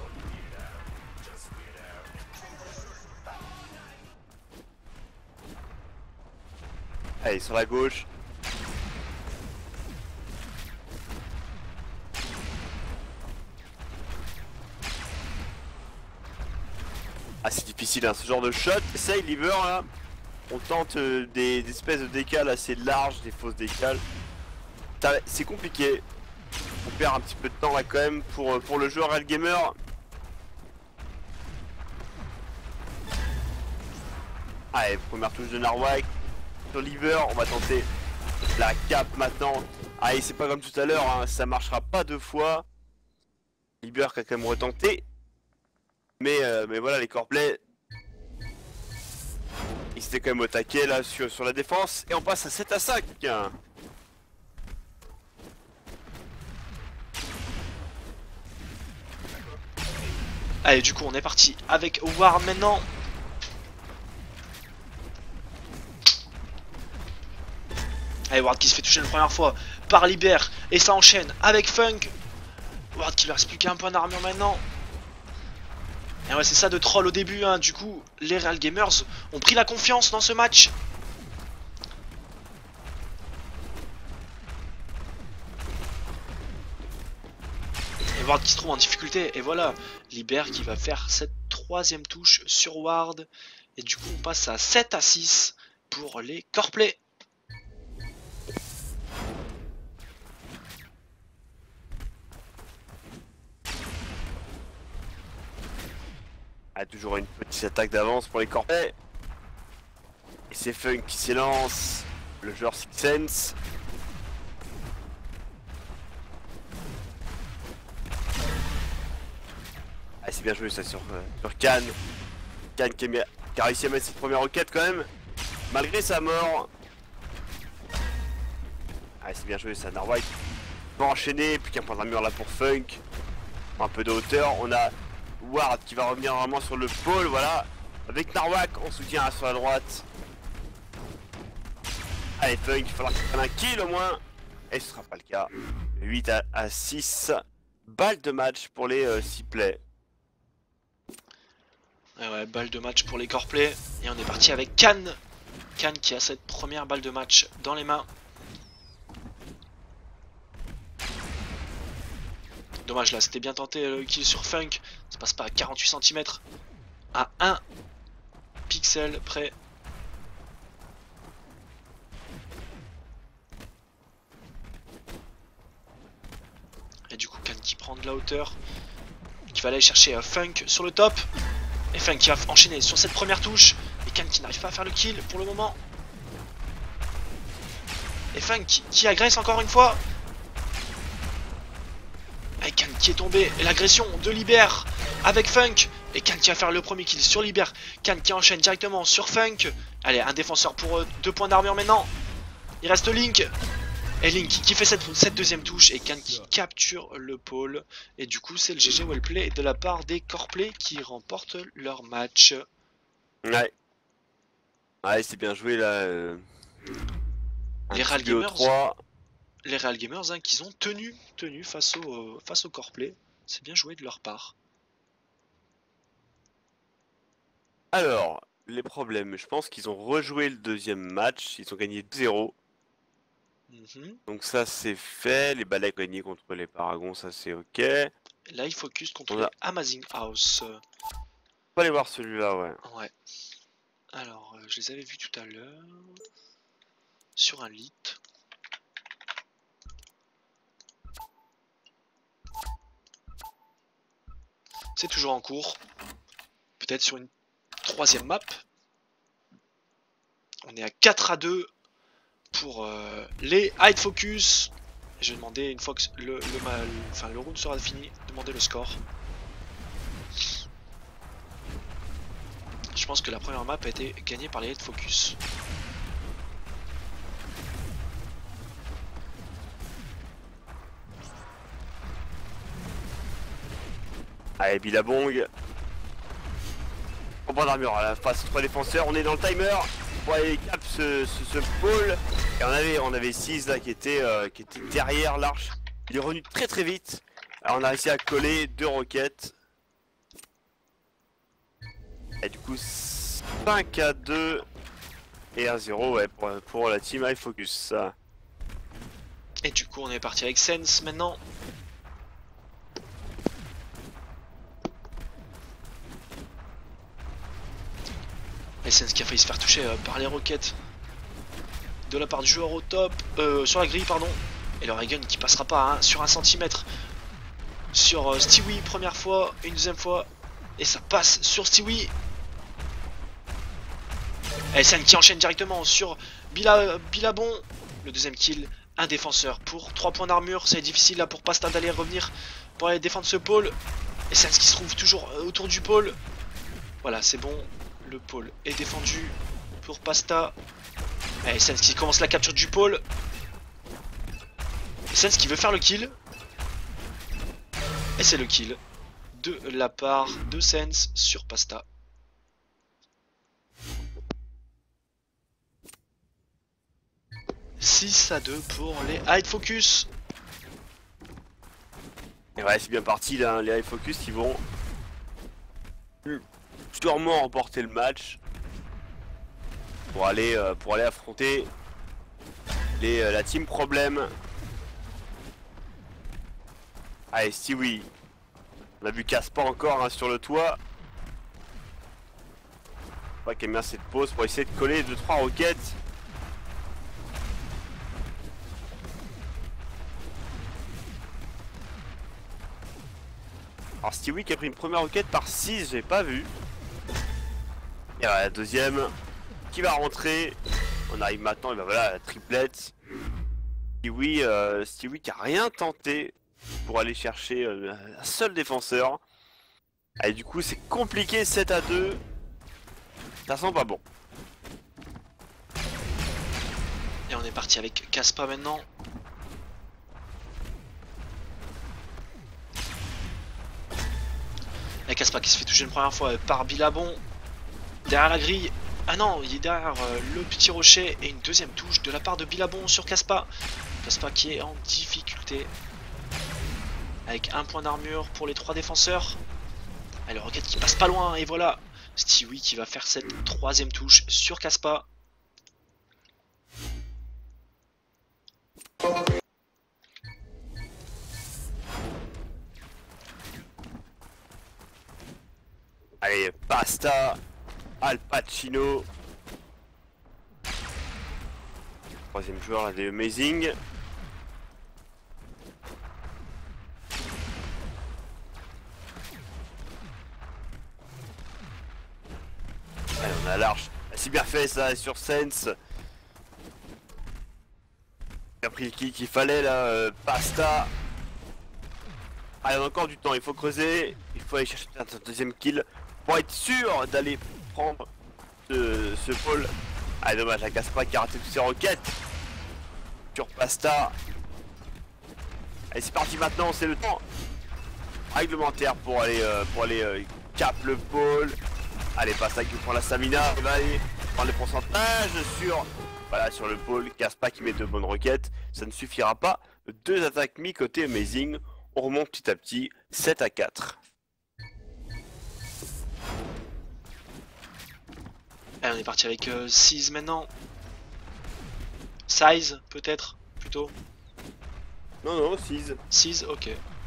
Allez, sur la gauche. Ah, c'est difficile hein, ce genre de shot. Essaye Liber là. On tente euh, des, des espèces de décales assez larges, des fausses décales. C'est compliqué. On perd un petit peu de temps là quand même pour, pour le joueur Real Gamer. Allez, première touche de Narwhal sur Liber. On va tenter la cape maintenant. Allez, c'est pas comme tout à l'heure, hein, ça marchera pas deux fois. Liber qui a quand même retenté. Mais, euh, mais voilà, les core play, ils s'étaient quand même au taquet là sur, sur la défense. Et on passe à sept à cinq.
Allez, du coup, on est parti avec Ward maintenant. Allez, Ward qui se fait toucher une première fois par Libère. Et ça enchaîne avec Funk. Ward qui lui reste plus qu'un point d'armure maintenant. Et ouais, c'est ça de troll au début, hein. Du coup, les Real Gamers ont pris la confiance dans ce match. Et Ward qui se trouve en difficulté. Et voilà, Libère qui va faire cette troisième touche sur Ward. Et du coup, on passe à sept à six pour les core play.
Ah, toujours une petite attaque d'avance pour les corpets. Et c'est Funk qui s'élance. Le joueur Six Sense. Ah, c'est bien joué ça sur, euh, sur Khan. Khan qui, qui a réussi à mettre cette première roquette quand même. Malgré sa mort. Ah, c'est bien joué ça. Narwhal qui va enchaîner. Plus qu'un point d'armure là pour Funk. Un peu de hauteur. On a Ward qui va revenir vraiment sur le pôle, voilà. Avec Narwhal en soutien sur la droite. Allez Funk, il faudra qu'il prenne un kill au moins. Et ce sera pas le cas. huit à six balles de match pour les euh, six plays.
Ouais, ouais, balle de match pour les core play. Et on est parti avec Khan. Khan qui a cette première balle de match dans les mains. Dommage là, c'était bien tenté le kill sur Funk. Ça passe pas à quarante-huit centimètres. À un pixel près. Et du coup, Khan qui prend de la hauteur. Qui va aller chercher Funk sur le top. Et Funk qui va enchaîner sur cette première touche. Et Khan qui n'arrive pas à faire le kill pour le moment. Et Funk qui, qui agresse encore une fois. Et Khan qui est tombé. Et l'agression de Libère avec Funk. Et Khan qui va faire le premier kill sur Libère. Khan qui enchaîne directement sur Funk. Allez, un défenseur pour euh, deux points d'armure maintenant. Il reste Link. Et Link qui fait cette, cette deuxième touche. Et Khan qui capture le pôle. Et du coup, c'est le G G Wellplay de la part des core play qui remportent leur match.
Ouais. Ouais, c'est bien joué là. Euh...
Les Real Gamers. Les Real Gamers hein, qu'ils ont tenu, tenu face au, euh, face au core play. C'est bien joué de leur part.
Alors, les problèmes, je pense qu'ils ont rejoué le deuxième match, ils ont gagné deux zéro.
Mm-hmm.
Donc ça c'est fait, les balais gagnés contre les Paragons, ça c'est ok.
Là il focus contre
On
les
a...
Amazing House.
On va aller voir celui-là, ouais.
Ouais. Alors, euh, je les avais vus tout à l'heure. Sur un lit. C'est toujours en cours. Peut-être sur une troisième map. On est à quatre à deux pour euh, les hide focus. Et je vais demander une fois que le, le, mal, enfin, le round sera fini, demander le score. Je pense que la première map a été gagnée par les hide focus.
Allez, Billabong. Au point d'armure à la face, trois défenseurs, on est dans le timer. Pour aller cap ce, ce, ce pôle. Et on avait, on avait six là qui était, euh, qui était derrière l'arche. Il est revenu très très vite. Alors on a réussi à coller deux roquettes. Et du coup cinq à deux et un zéro ouais, pour, pour la team high focus.
Et du coup on est parti avec Sense maintenant. Et Sense qui a failli se faire toucher euh, par les roquettes de la part du joueur au top, euh, sur la grille pardon. Et le Reagan qui passera pas hein, sur un centimètre sur euh, Stewie première fois, une deuxième fois. Et ça passe sur Stewie. Et Sense qui enchaîne directement sur Bila, Billabong. Le deuxième kill, un défenseur pour trois points d'armure. C'est difficile là pour Pasta d'aller revenir pour aller défendre ce pôle. Et Sense qui se trouve toujours euh, autour du pôle. Voilà c'est bon. Le pôle est défendu pour Pasta. Et Sense qui commence la capture du pôle. Et Sense qui veut faire le kill. Et c'est le kill de la part de Sens sur Pasta. six à deux pour les Hide Focus.
Et ouais, c'est bien parti là, les Hide Focus qui vont sûrement remporter le match pour aller, euh, pour aller affronter les, euh, la team problème. Allez, Stewie. On a vu Caspar encore hein, sur le toit. On voit qu'il aime bien cette pause pour essayer de coller deux trois roquettes. Alors Stewie qui a pris une première roquette par six, j'ai pas vu. Et la deuxième qui va rentrer. On arrive maintenant, et ben voilà, la triplette. Stewie, euh, Stewie qui a rien tenté pour aller chercher euh, un seul défenseur. Et du coup c'est compliqué, sept à deux. Ça sent pas bon.
Et on est parti avec Caspa maintenant. Et Caspa qui se fait toucher une première fois par Billabong. Derrière la grille. Ah non, il est derrière euh, le petit rocher. Et une deuxième touche de la part de Billabong sur Caspa. Caspa qui est en difficulté. Avec un point d'armure pour les trois défenseurs. Et le roquette qui passe pas loin. Et voilà, Stewie qui va faire cette troisième touche sur Caspa.
Allez, Pasta, Al Pacino. Troisième joueur là des Amazing. Allez, on a l'arche. C'est bien fait ça sur Sens. Il a pris le kill qu'il fallait là, euh, Pasta. Allez, on a encore du temps, il faut creuser. Il faut aller chercher un deuxième kill pour être sûr d'aller prendre ce, ce pôle. Ah dommage, la Caspa qui a raté toutes ses roquettes sur Pasta. Allez c'est parti maintenant, c'est le temps réglementaire pour aller euh, pour aller euh, cap le pôle. Allez Pasta qui prend la stamina, il va aller prendre le pourcentage sur voilà sur le pôle. Caspa qui met de bonnes roquettes, ça ne suffira pas. Deux attaques mi côté Amazing. On remonte petit à petit, sept à quatre.
Allez, on est parti avec euh, six maintenant. Size peut-être plutôt.
Non non, six.
six, ok.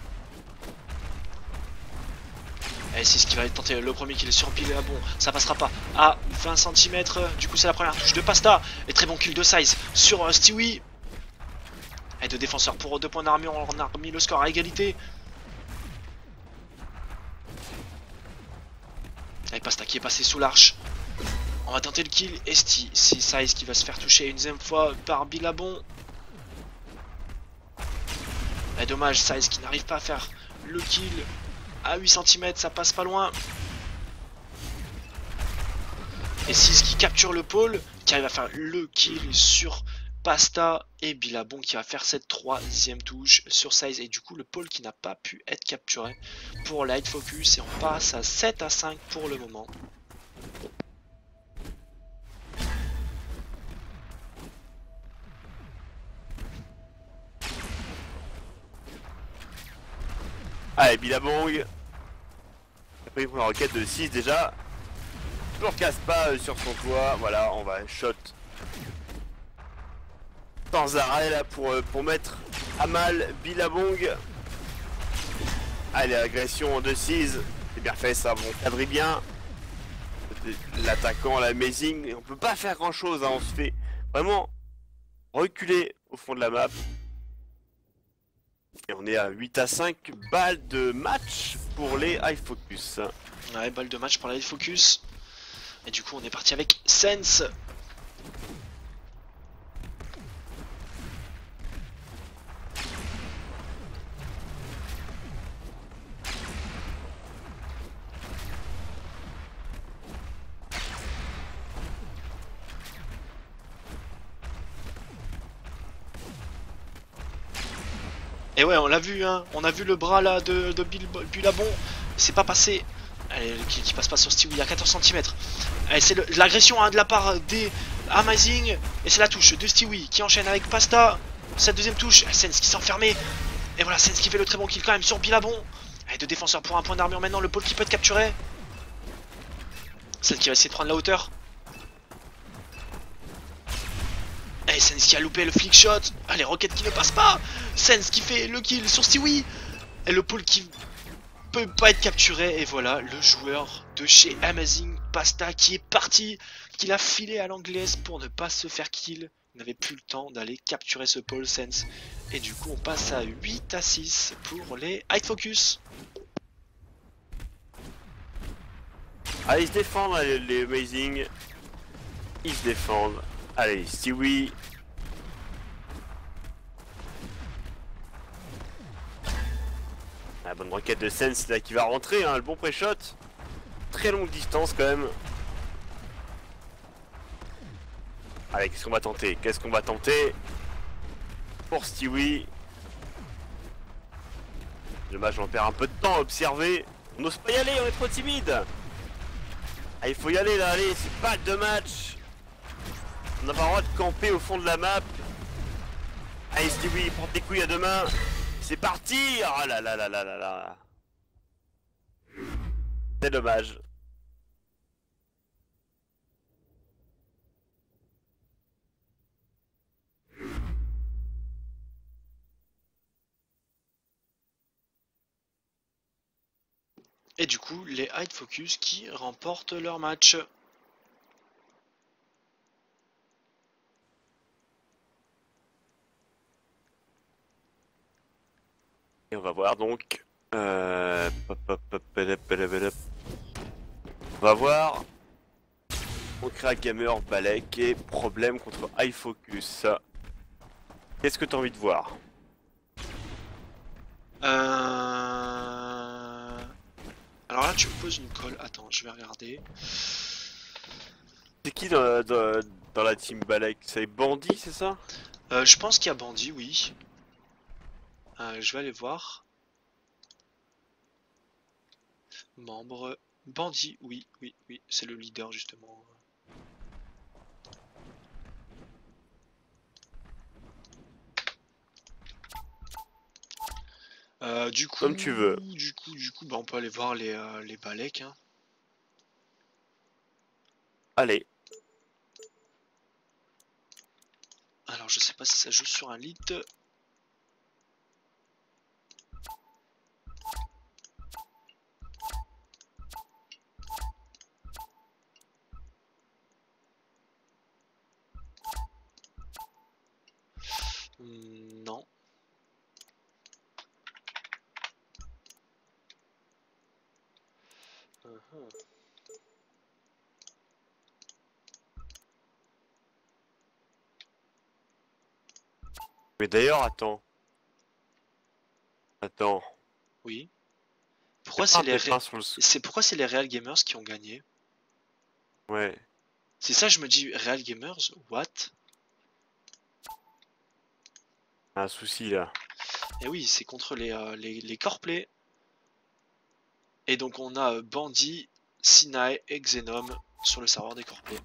Allez, six qui va tenter le premier kill sur Bill. Ah bon, ça passera pas à vingt centimètres. Du coup, c'est la première touche de Pasta. Et très bon kill de Size sur euh, Stewie. Et deux défenseurs pour deux points d'armure. On a remis le score à égalité. Allez, Pasta qui est passé sous l'arche. On va tenter le kill. Et c'est Size qui va se faire toucher une deuxième fois par Billabong. Et dommage, Size qui n'arrive pas à faire le kill. À huit centimètres, ça passe pas loin. Et six qui capture le pôle, qui arrive à faire le kill sur Pasta. Et Billabong qui va faire cette troisième touche sur Size. Et du coup, le pôle qui n'a pas pu être capturé pour Light Focus. Et on passe à sept à cinq pour le moment.
Allez, Billabong. Après, il prend la roquette de six déjà. Toujours Caspa euh, sur son toit. Voilà, on va shot sans arrêt là pour, euh, pour mettre à mal Billabong. Allez, agression de six. C'est bien fait ça, bon, cadre bien. L'attaquant, l'amazing. On peut pas faire grand chose, hein. On se fait vraiment reculer au fond de la map. Et on est à huit à cinq balles de match pour les Hide Focus.
Ouais, balle de match pour la Hide Focus. Et du coup, on est parti avec Sens. Et ouais, on l'a vu, hein. On a vu le bras là de, de Billabong c'est pas passé. Allez, qui, qui passe pas sur Stewie à quatorze centimètres. Allez, c'est l'agression hein, de la part des Amazing. Et c'est la touche de Stewie qui enchaîne avec Pasta. Cette deuxième touche, Sens qui s'est enfermé. Et voilà, Sens qui fait le très bon kill quand même sur Billabong. Allez, deux défenseurs pour un point d'armure maintenant. Le pôle qui peut être capturé. Sens qui va essayer de prendre la hauteur. Allez, Sens qui a loupé le flick shot. Allez, Rocket qui ne passe pas. Sens qui fait le kill sur Stewie. Et le pôle qui peut pas être capturé. Et voilà, le joueur de chez Amazing, Pasta, qui est parti. Qui l'a filé à l'anglaise pour ne pas se faire kill. Il n'avait plus le temps d'aller capturer ce pôle Sens. Et du coup, on passe à huit à six pour les Hide Focus.
Allez, ils se défendent, les, les Amazing. Ils se défendent. Allez, Stewie. La bonne roquette de Sens là qui va rentrer, hein, le bon pré-shot. Très longue distance quand même. Allez, qu'est-ce qu'on va tenter? Qu'est-ce qu'on va tenter pour Stewie? Dommage, on perd un peu de temps à observer. On n'ose pas y aller, on est trop timide. Ah, il faut y aller là, allez, c'est pas de match. On n'a pas le droit de camper au fond de la map. Allez Stewie, prends tes couilles à deux mains. C'est parti. Oh là là là là là là. C'est dommage.
Et du coup, les Hide Focus qui remportent leur match.
Et on va voir donc. Euh... On va voir. On crée un gamer Balek et problème contre Hide Focus. Qu'est-ce que tu as envie de voir?
Euh... Alors là, tu me poses une colle. Attends, je vais regarder.
C'est qui dans, dans, dans la team Balek? C'est Bandit, c'est ça?
Euh, je pense qu'il y a Bandit, oui. Euh, je vais aller voir. Membre. Bandit, oui, oui, oui. C'est le leader, justement. Euh, du coup,
Comme tu veux.
Du coup, du coup, bah on peut aller voir les, euh, les Balek. Hein.
Allez.
Alors, je sais pas si ça joue sur un lit. Hmm, non. Uh-huh.
Mais d'ailleurs, attends. Attends.
Oui. Pourquoi c'est les,
Ré... le...
c'est pourquoi c'est les Real Gamers qui ont gagné?
Ouais.
C'est ça, je me dis, Real Gamers, what?
Un souci là.
Et oui, c'est contre les, euh, les, les Coreplay. Et donc on a euh, Bandit, Sinai et Xenom sur le serveur des Coreplay.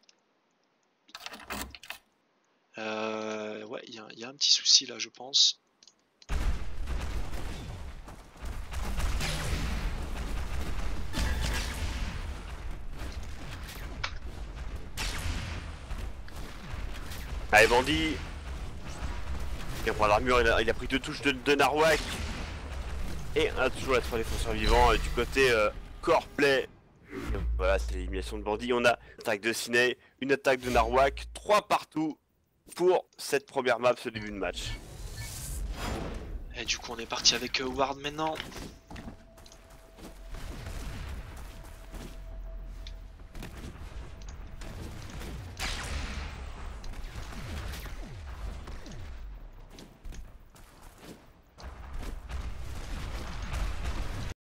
Euh, ouais, il y, y a un petit souci là, je pense.
Allez, Bandit. Il prend l'armure, il, il a pris deux touches de, de Narwhal. Et on a toujours les trois défenseurs vivants euh, du côté euh, Coreplay. Voilà, c'est l'élimination de Bandit. On a une attaque de Sinai, une attaque de Narwhal, trois partout pour cette première map, ce début de match.
Et du coup on est parti avec euh, Ward maintenant.